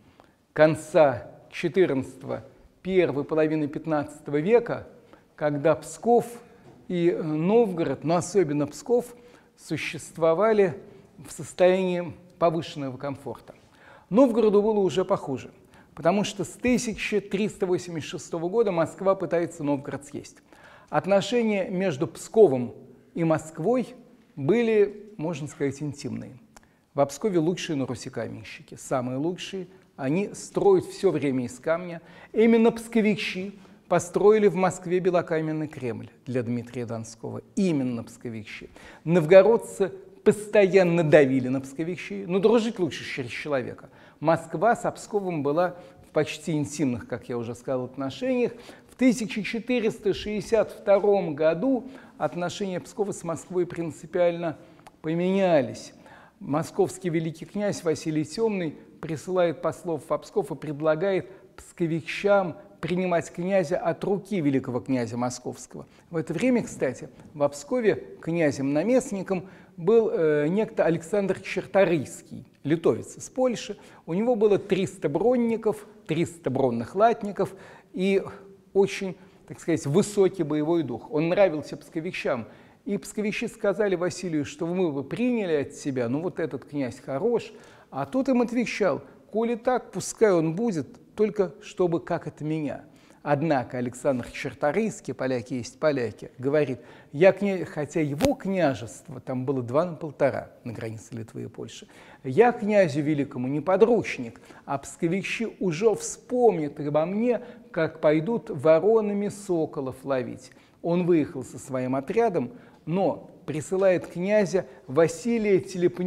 конца четырнадцатого, первой половины пятнадцатого века, когда Псков и Новгород, но особенно Псков, существовали в состоянии повышенного комфорта. Новгороду было уже похуже, потому что с тысяча триста восемьдесят шестого года Москва пытается Новгород съесть. Отношения между Псковом и Москвой были, можно сказать, интимные. В Пскове лучшие на Руси каменщики, самые лучшие. Они строят все время из камня. Именно псковичи построили в Москве белокаменный Кремль для Дмитрия Донского. Именно псковичи. Новгородцы постоянно давили на псковичей, но дружить лучше через человека. Москва с Псковом была в почти интимных, как я уже сказал, отношениях. В тысяча четыреста шестьдесят втором году отношения Пскова с Москвой принципиально поменялись. Московский великий князь Василий Темный присылает послов в Псков и предлагает псковичам принимать князя от руки великого князя Московского. В это время, кстати, в Пскове князем-наместником был э, некто Александр Черторийский, литовец из Польши. У него было триста бронников, триста бронных латников и очень, так сказать, высокий боевой дух. Он нравился псковичам. И псковичи сказали Василию, что мы бы приняли от себя, ну вот этот князь хорош. А тот им отвечал: коли так, пускай он будет, только чтобы как от меня. Однако Александр Черторийский, поляки есть поляки, говорит, я кня... хотя его княжество, там было два на полтора на границе Литвы и Польши, я князю великому не подручник, а псковичи уже вспомнят обо мне, как пойдут воронами соколов ловить. Он выехал со своим отрядом, но присылает князя Василия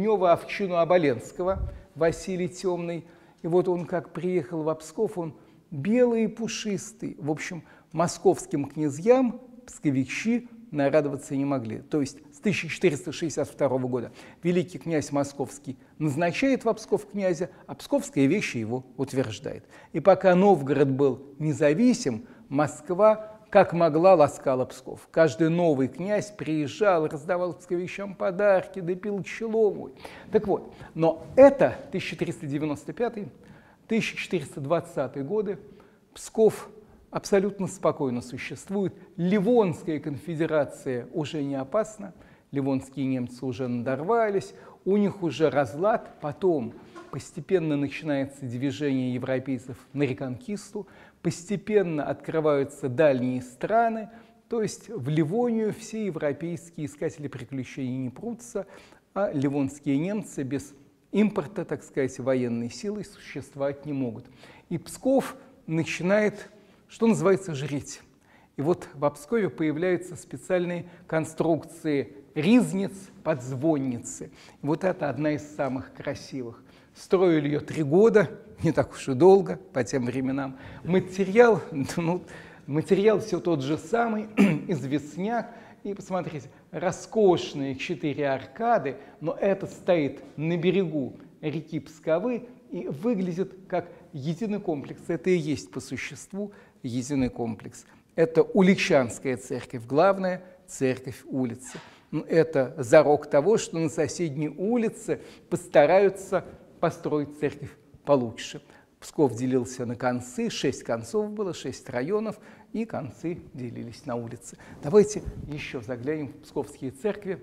Телепнева-Овчину-Оболенского, Василий Темный, и вот он как приехал в Псков, он белый и пушистый. В общем, московским князьям псковичи нарадоваться не могли. То есть с тысяча четыреста шестьдесят второго года великий князь Московский назначает в Псков князя, а псковская вещь его утверждает. И пока Новгород был независим, Москва как могла ласкала Псков. Каждый новый князь приезжал, раздавал псковичам подарки, допил челому. Так вот, но это тысяча триста девяносто пятый — тысяча четыреста двадцатый годы, Псков абсолютно спокойно существует, Ливонская конфедерация уже не опасна, ливонские немцы уже надорвались, у них уже разлад, потом постепенно начинается движение европейцев на реконкисту, постепенно открываются дальние страны, то есть в Ливонию все европейские искатели приключений не прутся, а ливонские немцы без импорта, так сказать, военной силой существовать не могут. И Псков начинает, что называется, жреть. И вот в Пскове появляются специальные конструкции ризниц, подзвонницы. Вот это одна из самых красивых. Строили ее три года, не так уж и долго по тем временам. Материал, ну, материал все тот же самый, известняк. И посмотрите, роскошные четыре аркады, но это стоит на берегу реки Псковы и выглядит как единый комплекс. Это и есть по существу единый комплекс. Это Уличанская церковь, главная церковь улицы. Это зарок того, что на соседней улице постараются построить церковь получше. Псков делился на концы, шесть концов было, шесть районов, и концы делились на улицы. Давайте еще заглянем в псковские церкви.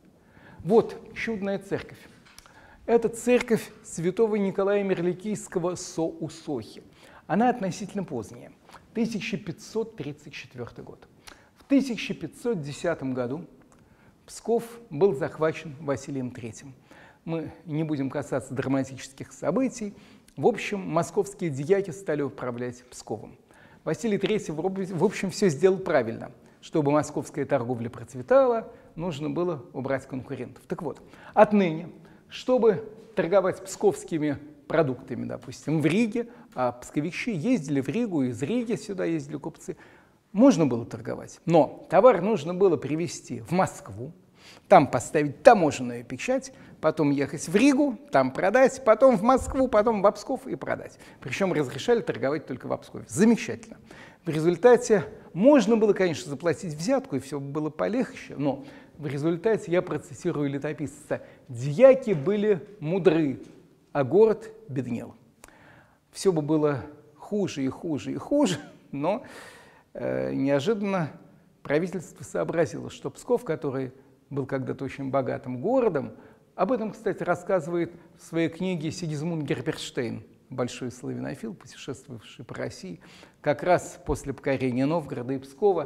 Вот чудная церковь. Это церковь святого Николая Мерликийского Со-Усохи. Она относительно поздняя, тысяча пятьсот тридцать четвёртый год. В тысяча пятьсот десятом году Псков был захвачен Василием третьим. Мы не будем касаться драматических событий. В общем, московские дьяки стали управлять Псковом. Василий третий, в общем, все сделал правильно. Чтобы московская торговля процветала, нужно было убрать конкурентов. Так вот, отныне, чтобы торговать псковскими продуктами, допустим, в Риге, а псковичи ездили в Ригу, из Риги сюда ездили купцы, можно было торговать. Но товар нужно было привезти в Москву, там поставить таможенную печать, потом ехать в Ригу, там продать, потом в Москву, потом в Псков и продать. Причем разрешали торговать только в Пскове. Замечательно. В результате можно было, конечно, заплатить взятку, и все было полегче, но в результате, я процитирую летописца, дьяки были мудры, а город беднел. Все бы было хуже и хуже и хуже, но э, неожиданно правительство сообразило, что Псков, который был когда-то очень богатым городом, об этом, кстати, рассказывает в своей книге Сигизмунд Герберштейн, большой славянофил, путешествовавший по России, как раз после покорения Новгорода и Пскова,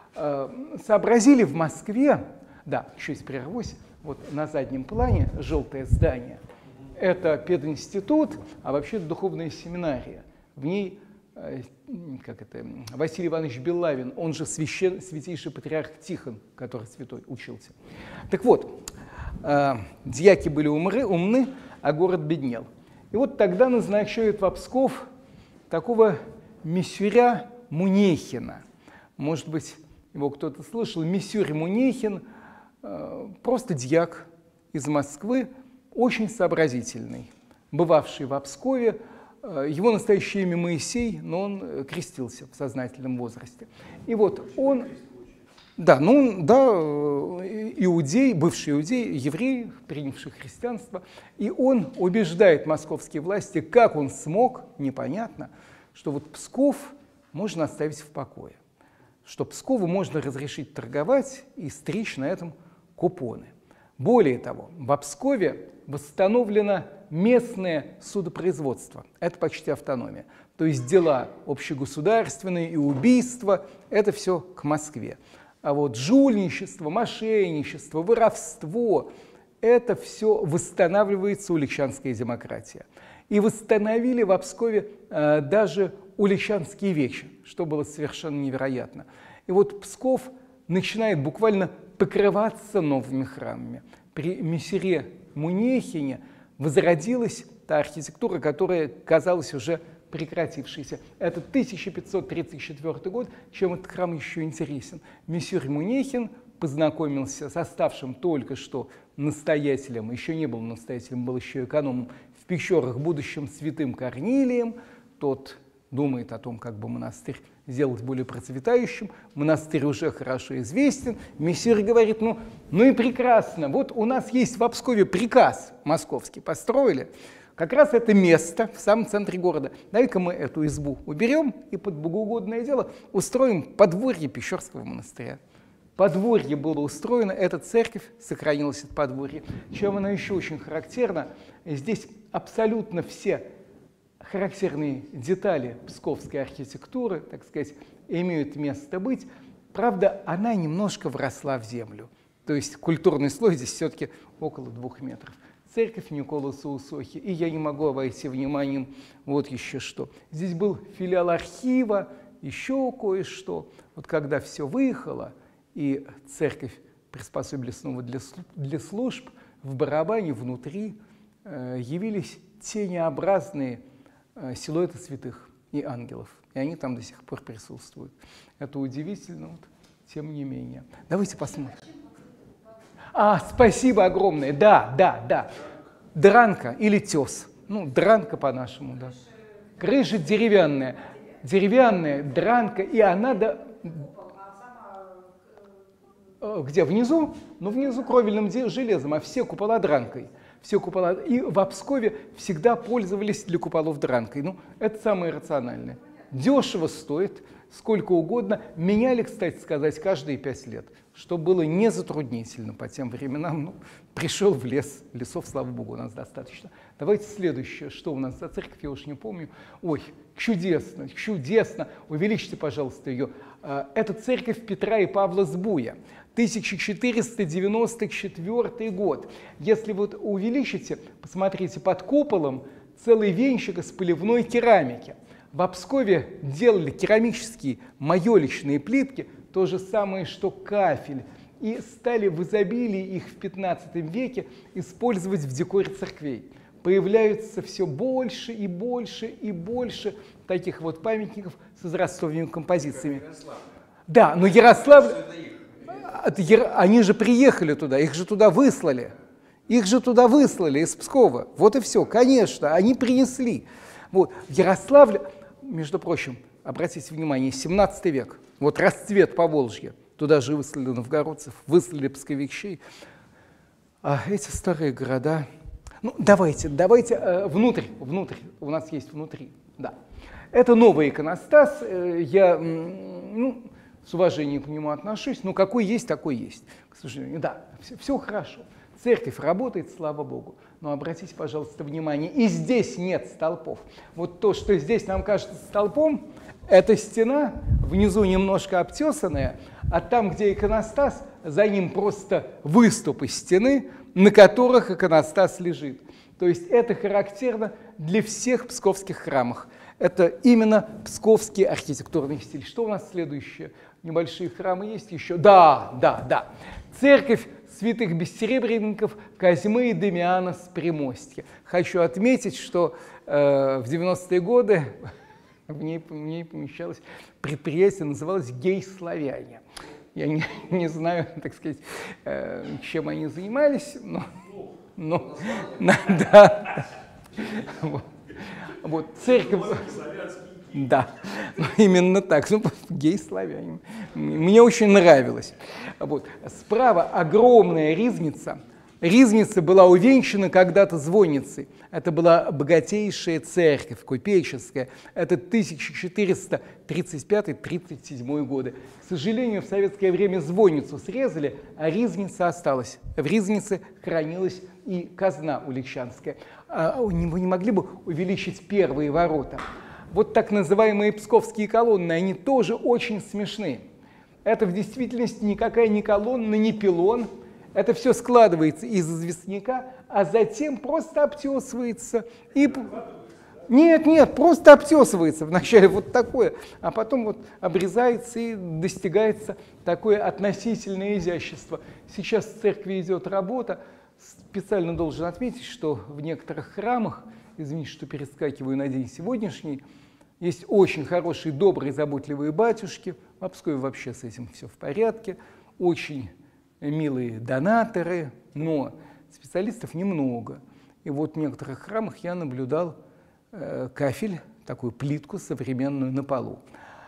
э, сообразили в Москве, да, еще есть прервусь, вот на заднем плане желтое здание, это пединститут, а вообще это духовная семинария. В ней э, как это, Василий Иванович Белавин, он же священ, святейший патриарх Тихон, который святой учился. Так вот, э, дьяки были умры, умны, а город беднел. И вот тогда назначают в Псков такого миссюря Мунехина. Может быть, его кто-то слышал. Миссюр Мунехин э, просто дьяк из Москвы, очень сообразительный, бывавший в Пскове. Его настоящее имя Моисей, но он крестился в сознательном возрасте. И вот он, да, ну, да, иудей, бывший иудей, еврей, принявший христианство, и он убеждает московские власти, как он смог, непонятно, что вот Псков можно оставить в покое, что Пскову можно разрешить торговать и стричь на этом купоны. Более того, в Пскове восстановлена местное судопроизводство. Это почти автономия. То есть дела общегосударственные и убийства – это все к Москве. А вот жульничество, мошенничество, воровство – это все восстанавливается уличанская демократия. И восстановили в Пскове э, даже уличанские вечи, что было совершенно невероятно. И вот Псков начинает буквально покрываться новыми храмами. При мессере Мунехине возродилась та архитектура, которая казалась уже прекратившейся. Это тысяча пятьсот тридцать четвёртый год, чем этот храм еще интересен. Мессер Мунехин познакомился с оставшим только что настоятелем, еще не был настоятелем, был еще экономом в Пещерах, будущим святым Корнилием. Тот думает о том, как бы монастырь сделать более процветающим. Монастырь уже хорошо известен. Мессер говорит, ну, ну и прекрасно, вот у нас есть в Пскове приказ московский, построили. Как раз это место в самом центре города. Дай-ка мы эту избу уберем и под богоугодное дело устроим подворье Пещерского монастыря. Подворье было устроено, эта церковь сохранилась от подворья. Чем она еще очень характерна, здесь абсолютно все характерные детали псковской архитектуры, так сказать, имеют место быть. Правда, она немножко вросла в землю. То есть культурный слой здесь все-таки около двух метров. Церковь Николаса Усохи. И я не могу обойти вниманием вот еще что. Здесь был филиал архива, еще кое-что. Вот когда все выехало, и церковь приспособили снова для, для служб, в барабане внутри э, явились тенеобразные э, силуэты святых и ангелов. И они там до сих пор присутствуют. Это удивительно, вот, тем не менее. Давайте посмотрим. А, спасибо огромное. Да, да, да. Дранка или тес. Ну, дранка по-нашему, да. Крыша деревянная. Деревянная дранка, и она... Да... Где? Внизу? Ну, внизу кровельным железом, а все купола дранкой. Все купола. И в Пскове всегда пользовались для куполов дранкой. Ну, это самое рациональное. Дешево стоит, сколько угодно. Меняли, кстати сказать, каждые пять лет, что было не затруднительно по тем временам. Ну, пришел в лес, лесов, слава богу, у нас достаточно. Давайте следующее, что у нас за церковь, я уж не помню. Ой, чудесно, чудесно. Увеличьте, пожалуйста, ее. Это церковь Петра и Павла Збуя. тысяча четыреста девяносто четвёртый год. Если вот увеличите, посмотрите, под куполом целый венчик из поливной керамики. В Пскове делали керамические майоличные плитки, то же самое, что кафель, и стали в изобилии их в пятнадцатом веке использовать в декоре церквей. Появляются все больше и больше и больше таких вот памятников с израстовыми композициями. Да, но Ярославль, они же приехали туда, их же туда выслали. Их же туда выслали из Пскова. Вот и все, конечно, они принесли. Вот. Ярославль, между прочим, обратите внимание, семнадцатый век, вот расцвет Поволжья, туда же выслали новгородцев, выслали псковичей. А эти старые города... Ну, давайте, давайте э, внутрь, внутрь, у нас есть внутри, да. Это новый иконостас, э, я, ну, с уважением к нему отношусь, но какой есть, такой есть, к сожалению. Да, все, все хорошо. Церковь работает, слава Богу. Но обратите, пожалуйста, внимание, и здесь нет столпов. Вот то, что здесь нам кажется столпом, это стена, внизу немножко обтесанная, а там, где иконостас, за ним просто выступы стены, на которых иконостас лежит. То есть это характерно для всех псковских храмов. Это именно псковский архитектурный стиль. Что у нас следующее? Небольшие храмы есть еще? Да, да, да. Церковь святых бессеребренников Козьмы и Дамиана с Примостья. Хочу отметить, что э, в девяностые годы в ней, в ней помещалось предприятие, называлось «Гей-славяне». Я не, не знаю, так сказать, э, чем они занимались, но... но да. Вот. Вот, церковь... Да, именно так, ну, гей-славяне. Мне очень нравилось. Вот. Справа огромная ризница, Ризница была увенчана когда-то звонницей. Это была богатейшая церковь, купеческая. Это тысяча четыреста тридцать пятый — тридцать седьмой годы. К сожалению, в советское время звонницу срезали, а ризница осталась. В ризнице хранилась и казна уличанская. А вы не могли бы увеличить первые ворота? Вот так называемые псковские колонны, они тоже очень смешны. Это в действительности никакая не колонна, не пилон. Это все складывается из известняка, а затем просто обтесывается. И... Нет, нет, просто обтесывается вначале вот такое, а потом вот обрезается и достигается такое относительное изящество. Сейчас в церкви идет работа. Специально должен отметить, что в некоторых храмах, извините, что перескакиваю на день сегодняшний, есть очень хорошие, добрые, заботливые батюшки. В Пскове вообще с этим все в порядке. Очень милые донаторы, но специалистов немного. И вот в некоторых храмах я наблюдал э, кафель, такую плитку современную на полу.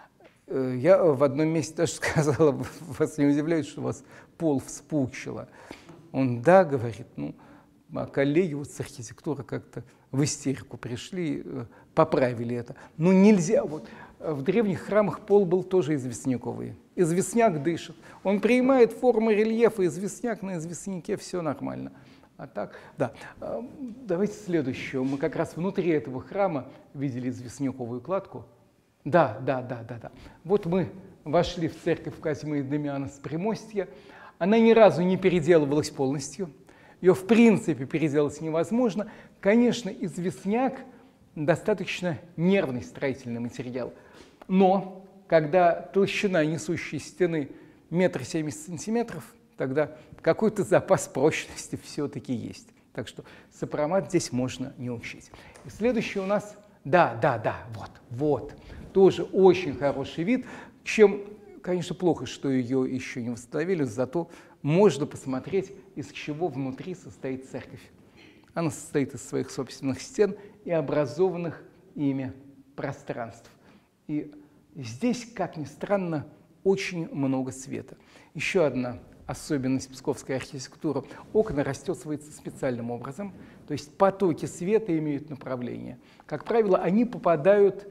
Э, я в одном месте даже сказала, вас не удивляет, что у вас пол вспучило. Он, да, говорит, ну, а коллеги вот с архитектуры как-то в истерику пришли, э, поправили это. Но нельзя, вот в древних храмах пол был тоже известняковый. Известняк дышит. Он принимает формы рельефа, известняк на известняке, все нормально. А так, да. Давайте следующее. Мы как раз внутри этого храма видели известняковую кладку. Да, да, да, да, да. Вот мы вошли в церковь Казьмы и Дамиана с Примостья. Она ни разу не переделывалась полностью. Ее в принципе переделать невозможно. Конечно, известняк достаточно нервный строительный материал. Но когда толщина несущей стены метр семьдесят сантиметров, тогда какой-то запас прочности все-таки есть. Так что сопромат здесь можно не учить. И следующий у нас, да, да, да, вот, вот, тоже очень хороший вид, чем, конечно, плохо, что ее еще не восстановили, зато можно посмотреть, из чего внутри состоит церковь. Она состоит из своих собственных стен и образованных ими пространств. И здесь, как ни странно, очень много света. Еще одна особенность псковской архитектуры. Окна растесываются специальным образом, то есть потоки света имеют направление. Как правило, они попадают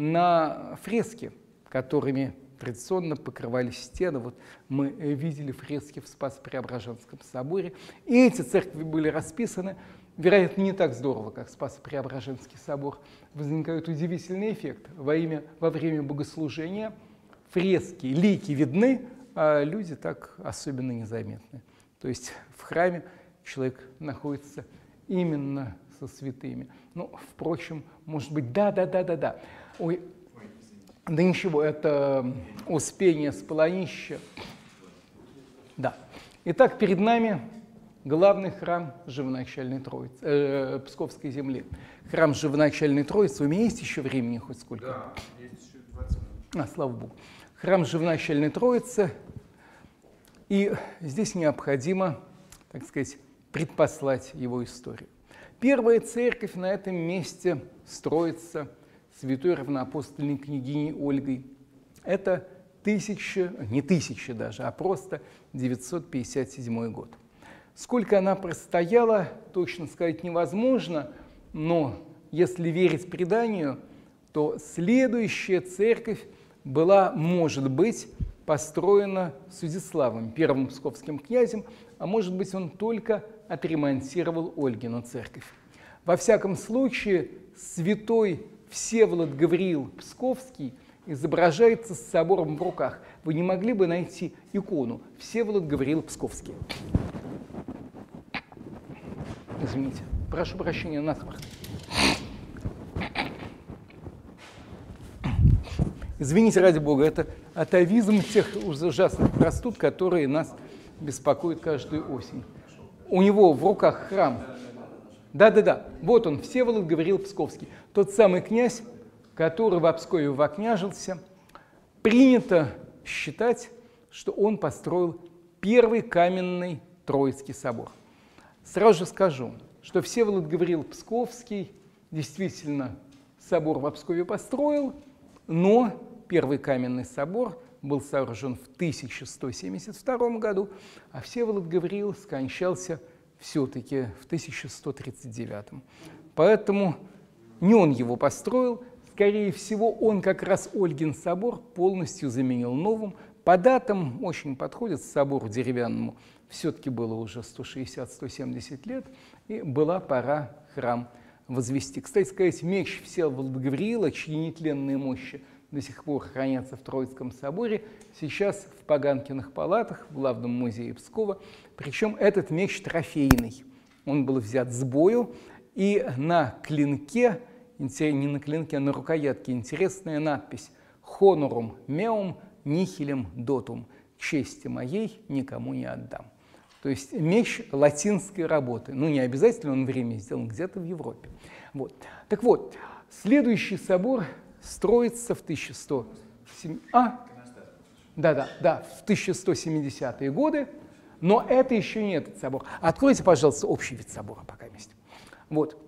на фрески, которыми традиционно покрывались стены. Вот мы видели фрески в Спасо-Преображенском соборе. И эти церкви были расписаны, вероятно, не так здорово, как Спасо-Преображенский собор. Возникает удивительный эффект. Во, имя, во время богослужения фрески, лики видны, а люди так особенно незаметны. То есть в храме человек находится именно со святыми. Ну, впрочем, может быть, да-да-да-да-да. Ой, да ничего, это Успение с полонища. Да. Итак, перед нами главный храм Живоначальной Троицы, э, Псковской земли. Храм Живоначальной Троицы. У меня есть еще времени хоть сколько? Да, есть еще двадцать минут. А, слава Богу. Храм Живоначальной Троицы. И здесь необходимо, так сказать, предпослать его историю. Первая церковь на этом месте строится святой равноапостольной княгиней Ольгой. Это тысяча, не тысяча даже, а просто девятьсот пятьдесят седьмой год. Сколько она простояла, точно сказать невозможно, но если верить преданию, то следующая церковь была, может быть, построена Судиславом, первым псковским князем, а может быть, он только отремонтировал Ольгину церковь. Во всяком случае, святой Всеволод Гавриил Псковский изображается с собором в руках. Вы не могли бы найти икону Всеволод Гавриил Псковский? Извините, прошу прощения, насморк. Извините, ради Бога, это атовизм тех ужасных простуд, которые нас беспокоят каждую осень. У него в руках храм. Да-да-да, вот он, Всеволод Гавриил Псковский, тот самый князь, который в Пскове вокняжился. Принято считать, что он построил первый каменный Троицкий собор. Сразу же скажу, что Всеволод Гавриил Псковский действительно собор в Пскове построил, но первый каменный собор был сооружен в тысяча сто семьдесят втором году, а Всеволод Гавриил скончался в все-таки в тысяча сто тридцать девятом. Поэтому не он его построил, скорее всего, он как раз Ольгин собор полностью заменил новым. По датам очень подходит собору деревянному. Все-таки было уже сто шестьдесят — сто семьдесят лет, и была пора храм возвести. Кстати сказать, меч Всеволода Гавриила, чьи нетленные мощи до сих пор хранятся в Троицком соборе, сейчас в Поганкиных палатах в Главном музее Пскова. Причем этот меч трофейный. Он был взят с бою, и на клинке, не на клинке, а на рукоятке интересная надпись «Honorum meum nihilem dotum» — «Чести моей никому не отдам». То есть меч латинской работы. Ну, не обязательно он в Риме сделан, где-то в Европе. Вот. Так вот, следующий собор строится в тысяча сто семидесятые а? Да, да, да, в тысяча сто семидесятые годы, но это еще не этот собор. Откройте, пожалуйста, общий вид собора пока вместе. Вот.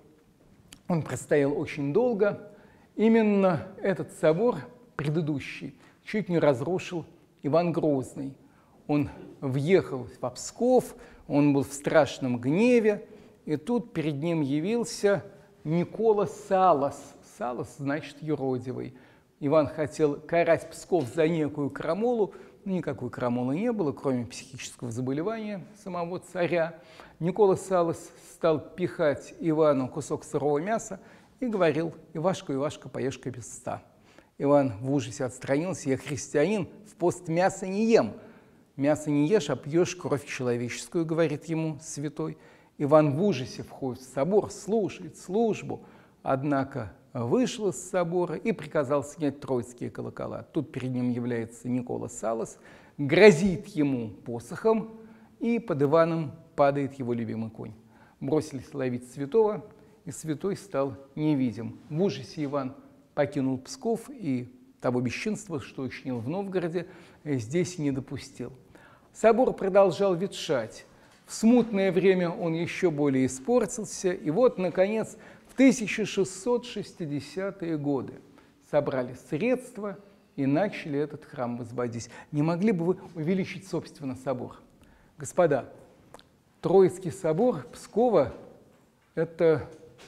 Он простоял очень долго. Именно этот собор, предыдущий, чуть не разрушил Иван Грозный. Он въехал в Псков, он был в страшном гневе, и тут перед ним явился Никола Салас. Салас значит юродивый. Иван хотел карать Псков за некую крамолу, но никакой крамолы не было, кроме психического заболевания самого царя. Никола Салас стал пихать Ивану кусок сырого мяса и говорил: «Ивашка, Ивашка, поешь-ка без ста». Иван в ужасе отстранился: «Я христианин, в пост мяса не ем». «Мясо не ешь, а пьешь кровь человеческую», — говорит ему святой. Иван в ужасе входит в собор, слушает службу, однако вышел из собора и приказал снять троицкие колокола. Тут перед ним является Никола Салас, грозит ему посохом, и под Иваном падает его любимый конь. Бросились ловить святого, и святой стал невидим. В ужасе Иван покинул Псков и того бесчинства, что учинил в Новгороде, здесь не допустил. Собор продолжал ветшать. В смутное время он еще более испортился, и вот, наконец, в тысяча шестьсот шестидесятые годы собрали средства и начали этот храм возводить. Не могли бы вы увеличить, собственно, собор? Господа, Троицкий собор Пскова – это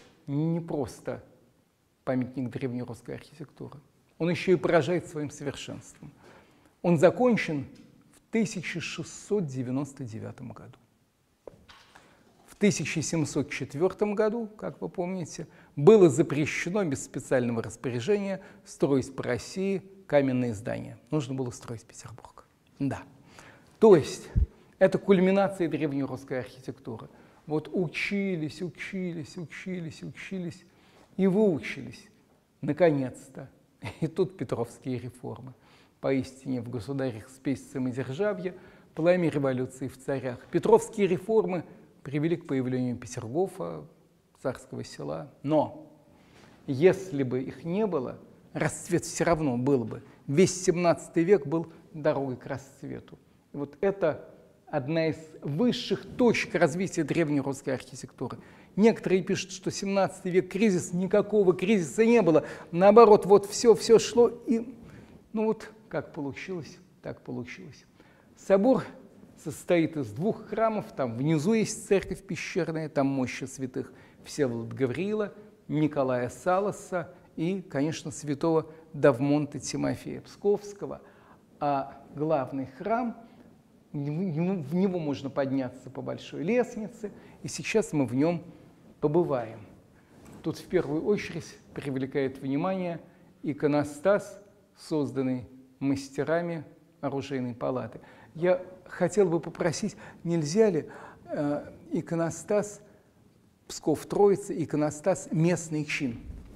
не просто памятник древнерусской архитектуры. Он еще и поражает своим совершенством. Он закончен в тысяча шестьсот девяносто девятом году. В тысяча семьсот четвёртом году, как вы помните, было запрещено без специального распоряжения строить по России каменные здания. Нужно было строить Петербург. Да. То есть это кульминация древнерусской архитектуры. Вот учились, учились, учились, учились и выучились. Наконец-то. И тут петровские реформы. Поистине в государях спесицем и державье, пламя революции в царях. Петровские реформы привели к появлению Петергофа, царского села. Но если бы их не было, расцвет все равно был бы. Весь семнадцатый век был дорогой к расцвету. И вот это одна из высших точек развития древнерусской архитектуры. Некоторые пишут, что семнадцатый век кризис, никакого кризиса не было. Наоборот, вот все, все шло, и ну вот как получилось, так получилось. Собор состоит из двух храмов, там внизу есть церковь пещерная, там мощи святых Всеволода Гавриила, Николая Саласа и, конечно, святого Давмонта Тимофея Псковского. А главный храм, в него можно подняться по большой лестнице, и сейчас мы в нем побываем. Тут в первую очередь привлекает внимание иконостас, созданный мастерами оружейной палаты. Я хотел бы попросить, нельзя ли э, иконостас Псков-Троица, иконостас местный чин?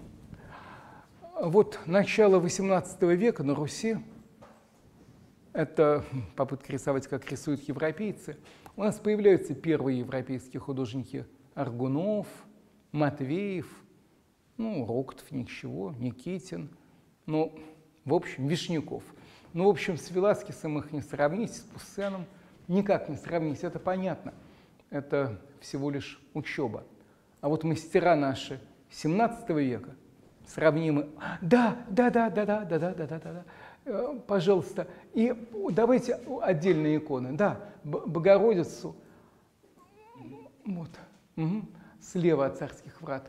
Вот начало восемнадцатого века на Руси, это попытка рисовать, как рисуют европейцы, у нас появляются первые европейские художники: Аргунов, Матвеев, ну, Роктов, ничего, Никитин, ну, в общем, Вишняков. Ну, в общем, с Веласкесом их не сравнить, с Пуссеном никак не сравнить, это понятно. Это всего лишь учеба. А вот мастера наши семнадцатого века сравнимы. Да, да, да, да, да, да, да, да, да, да. Пожалуйста. И давайте отдельные иконы. Да, Богородицу. Вот. Угу. Слева от Царских врат.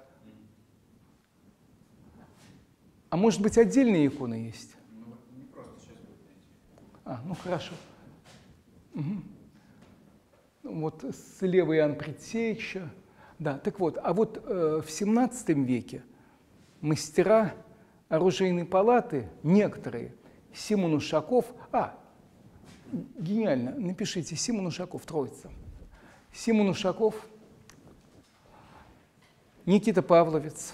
А может быть, отдельные иконы есть? Ну, не просто сейчас будет найти. А, ну хорошо. Угу. Вот слева Иоанн Предтеча. Да, так вот, а вот э, в семнадцатом веке мастера оружейной палаты, некоторые, Симон Ушаков, а, гениально, напишите, Симон Ушаков, Троица. Симон Ушаков, Никита Павловец,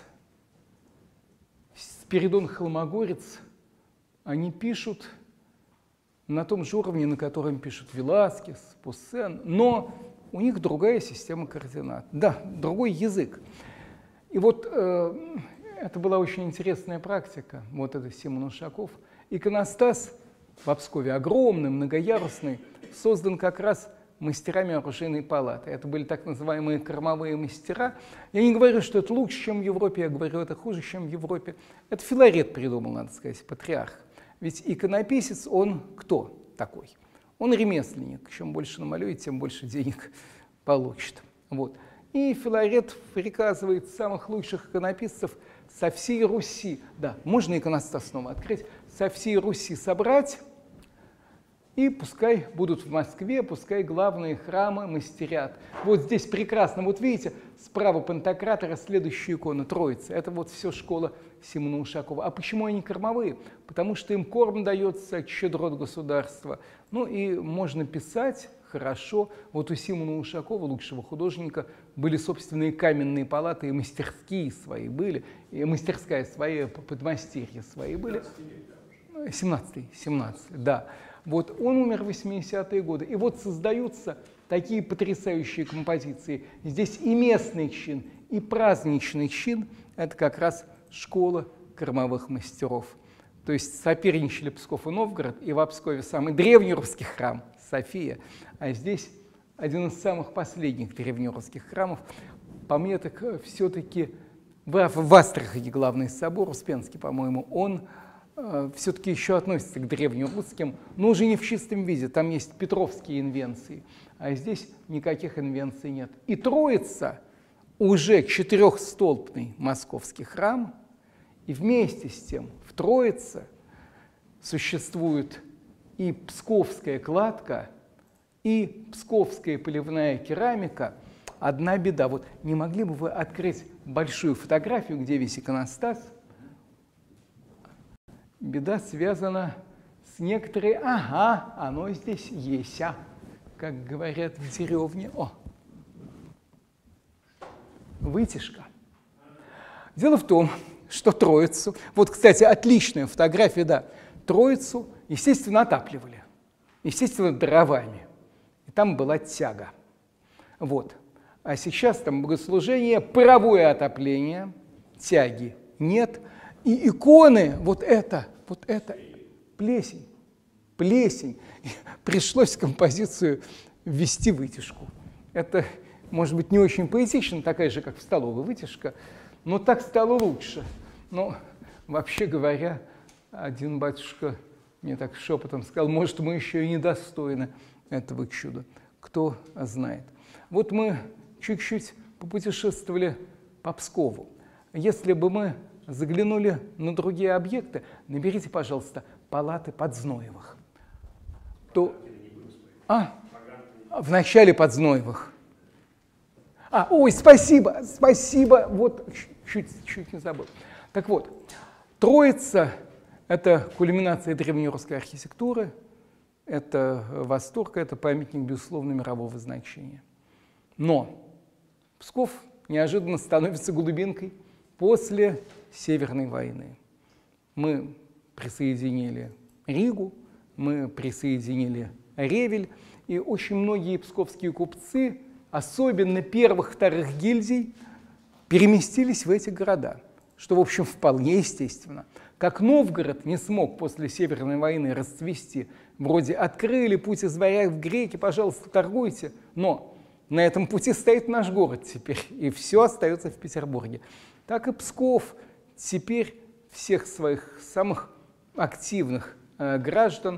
Спиридон Холмогорец, они пишут на том же уровне, на котором пишут Веласкес, Пуссен, но у них другая система координат. Да, другой язык. И вот э, это была очень интересная практика, вот это Симон Ушаков. Иконостас в Пскове огромный, многоярусный, создан как раз мастерами оружейной палаты. Это были так называемые кормовые мастера. Я не говорю, что это лучше, чем в Европе, я говорю, это хуже, чем в Европе. Это Филарет придумал, надо сказать, патриарх. Ведь иконописец, он кто такой? Он ремесленник. Чем больше намалюет, тем больше денег получит. Вот. И Филарет приказывает самых лучших иконописцев со всей Руси, да, можно иконостас снова открыть, со всей Руси собрать, и пускай будут в Москве, пускай главные храмы мастерят. Вот здесь прекрасно, вот видите, справа Пантократора следующая икона Троицы. Это вот все школа Симона Ушакова. А почему они кормовые? Потому что им корм дается щедро от государства. Ну и можно писать хорошо. Вот у Симона Ушакова, лучшего художника, были собственные каменные палаты, и мастерские свои были, и мастерская своя, подмастерья свои были. семнадцатый, семнадцатый, да. Вот он умер в восьмидесятые годы. И вот создаются такие потрясающие композиции. Здесь и местный чин, и праздничный чин – это как раз школа кормовых мастеров. То есть соперничали Псков и Новгород, и в Пскове самый древнерусский храм – София, а здесь один из самых последних древнерусских храмов. По мне так все-таки в, в Астрахани главный собор, Успенский, по-моему, он все-таки еще относится к древнерусским, но уже не в чистом виде. Там есть петровские инвенции, а здесь никаких инвенций нет. И Троица уже четырехстолбный московский храм, и вместе с тем в Троице существует и псковская кладка, и псковская поливная керамика. Одна беда. Вот не могли бы вы открыть большую фотографию, где весь иконостас? Беда связана с некоторой, ага, оно здесь есть, а, как говорят в деревне. О, вытяжка. Дело в том, что Троицу, вот, кстати, отличная фотография, да, Троицу, естественно, отапливали, естественно, дровами, и там была тяга. Вот. А сейчас там богослужение, паровое отопление, тяги нет. И иконы, вот это, вот это, плесень, плесень. И пришлось в композицию ввести вытяжку. Это, может быть, не очень поэтично, такая же, как в столовой вытяжка, но так стало лучше. Но, вообще говоря, один батюшка мне так шепотом сказал, может, мы еще и недостойны этого чуда. Кто знает. Вот мы чуть-чуть попутешествовали по Пскову. Если бы мы заглянули на другие объекты, наберите, пожалуйста, палаты Подзноевых. То... А, в начале Подзноевых. А, ой, спасибо, спасибо, вот, чуть-чуть не забыл. Так вот, Троица – это кульминация древнерусской архитектуры, это восторг, это памятник, безусловно, мирового значения. Но Псков неожиданно становится глубинкой после Северной войны. Мы присоединили Ригу, мы присоединили Ревель, и очень многие псковские купцы, особенно первых-вторых гильдий, переместились в эти города, что, в общем, вполне естественно. Как Новгород не смог после Северной войны расцвести, вроде открыли путь из варяг в греки, пожалуйста, торгуйте, но на этом пути стоит наш город теперь, и все остается в Петербурге. Так и Псков теперь всех своих самых активных э, граждан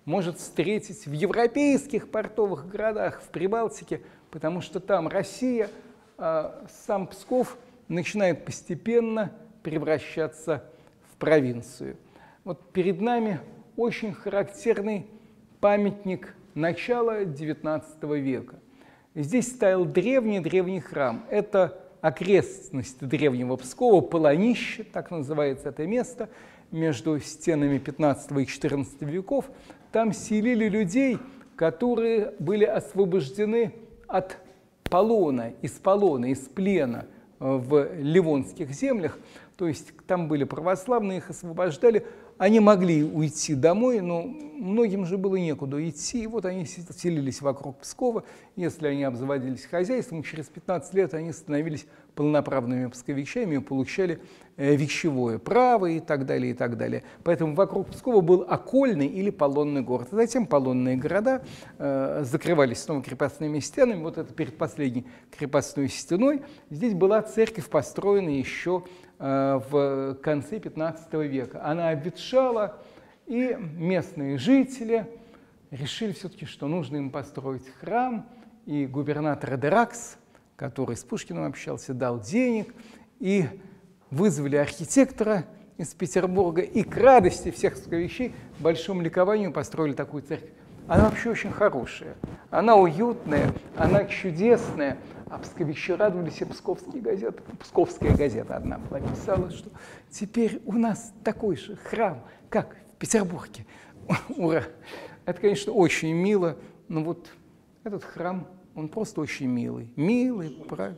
может встретить в европейских портовых городах, в Прибалтике, потому что там Россия, а сам Псков начинает постепенно превращаться в провинцию. Вот перед нами очень характерный памятник начала девятнадцатого века. Здесь стоял древний-древний храм. Это окрестность древнего Пскова, Полонище, так называется это место, между стенами пятнадцатого и четырнадцатого веков. Там селили людей, которые были освобождены от полона, из полона, из плена в ливонских землях. То есть там были православные, их освобождали. Они могли уйти домой, но многим же было некуда идти. И вот они селились вокруг Пскова. Если они обзаводились хозяйством, через пятнадцать лет они становились полноправными псковичами и получали вещевое право и так далее, и так далее. Поэтому вокруг Пскова был окольный или полонный город. А затем полонные города э, закрывались снова крепостными стенами. Вот это перед последней крепостной стеной. Здесь была церковь, построена еще э, в конце пятнадцатого века. Она обветшала, и местные жители решили все-таки, что нужно им построить храм. И губернатор Деракс, который с Пушкиным общался, дал денег, и вызвали архитектора из Петербурга, и к радости всех псковичей, большому ликованию построили такую церковь. Она вообще очень хорошая, она уютная, она чудесная, а псковичи радовались, и псковские газеты, псковская газета одна написала, что теперь у нас такой же храм, как в Петербурге. Ура! Это, конечно, очень мило, но вот этот храм, он просто очень милый. Милый, правильно.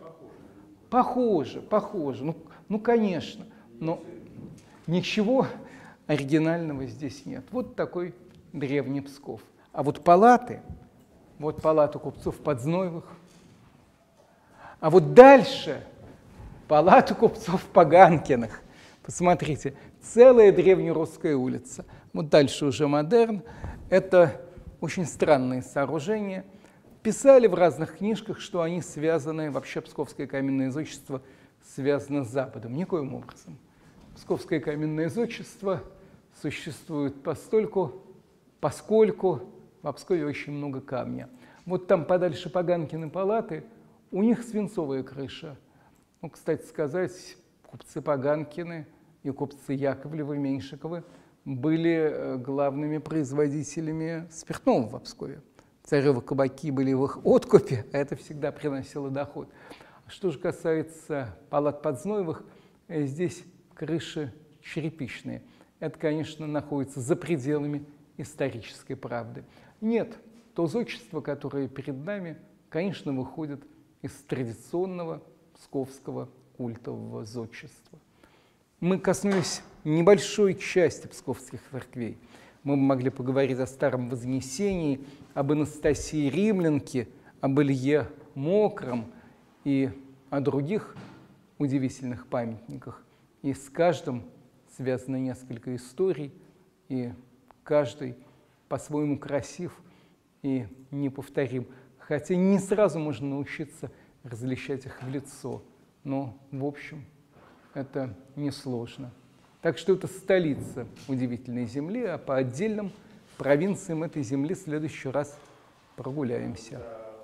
Похоже, похоже. Ну, ну, конечно, но ничего оригинального здесь нет. Вот такой древний Псков. А вот палаты, вот палата купцов Подзноевых, а вот дальше палата купцов Поганкиных. Посмотрите, целая древнерусская улица. Вот дальше уже модерн. Это очень странные сооружения. Писали в разных книжках, что они связаны, вообще Псковское каменное зодчество связано с Западом. Никоим образом. Псковское каменное зодчество существует постольку, поскольку в Пскове очень много камня. Вот там подальше Поганкины палаты, у них свинцовая крыша. Ну, кстати сказать, купцы Поганкины и купцы Яковлевы, Меньшиковы были главными производителями спиртного в Пскове. Царевы кабаки были в их откупе, а это всегда приносило доход. Что же касается палат Подзноевых, здесь крыши черепичные. Это, конечно, находится за пределами исторической правды. Нет, то зодчество, которое перед нами, конечно, выходит из традиционного псковского культового зодчества. Мы коснулись небольшой части псковских церквей. Мы могли поговорить о Старом Вознесении, об Анастасии Римлянке, об Илье Мокром и о других удивительных памятниках. И с каждым связано несколько историй, и каждый по-своему красив и неповторим. Хотя не сразу можно научиться различать их в лицо, но, в общем, это несложно. Так что это столица удивительной земли, а по отдельным провинциям этой земли в следующий раз прогуляемся.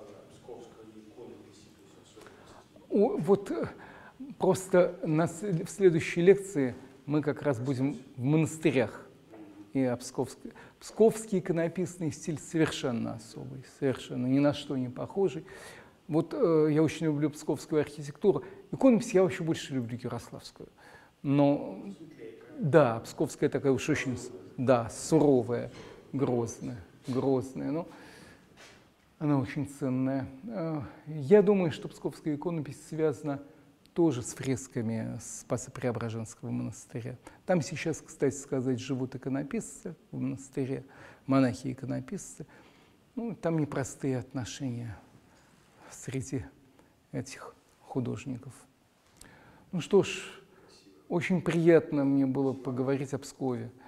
О, вот просто на, в следующей лекции мы как раз будем в монастырях. И о Псковской. Псковский иконописный стиль совершенно особый, совершенно ни на что не похожий. Вот э, я очень люблю псковскую архитектуру. Иконопись я вообще больше люблю ярославскую. Но да, псковская такая уж очень, да, суровая, грозная, грозная, но она очень ценная. Я думаю, что псковская иконопись связана тоже с фресками Спасо-Преображенского монастыря. Там сейчас, кстати сказать, живут иконописцы в монастыре, монахи-иконописцы. Ну, там непростые отношения среди этих художников. Ну что ж, очень приятно мне было поговорить о Пскове.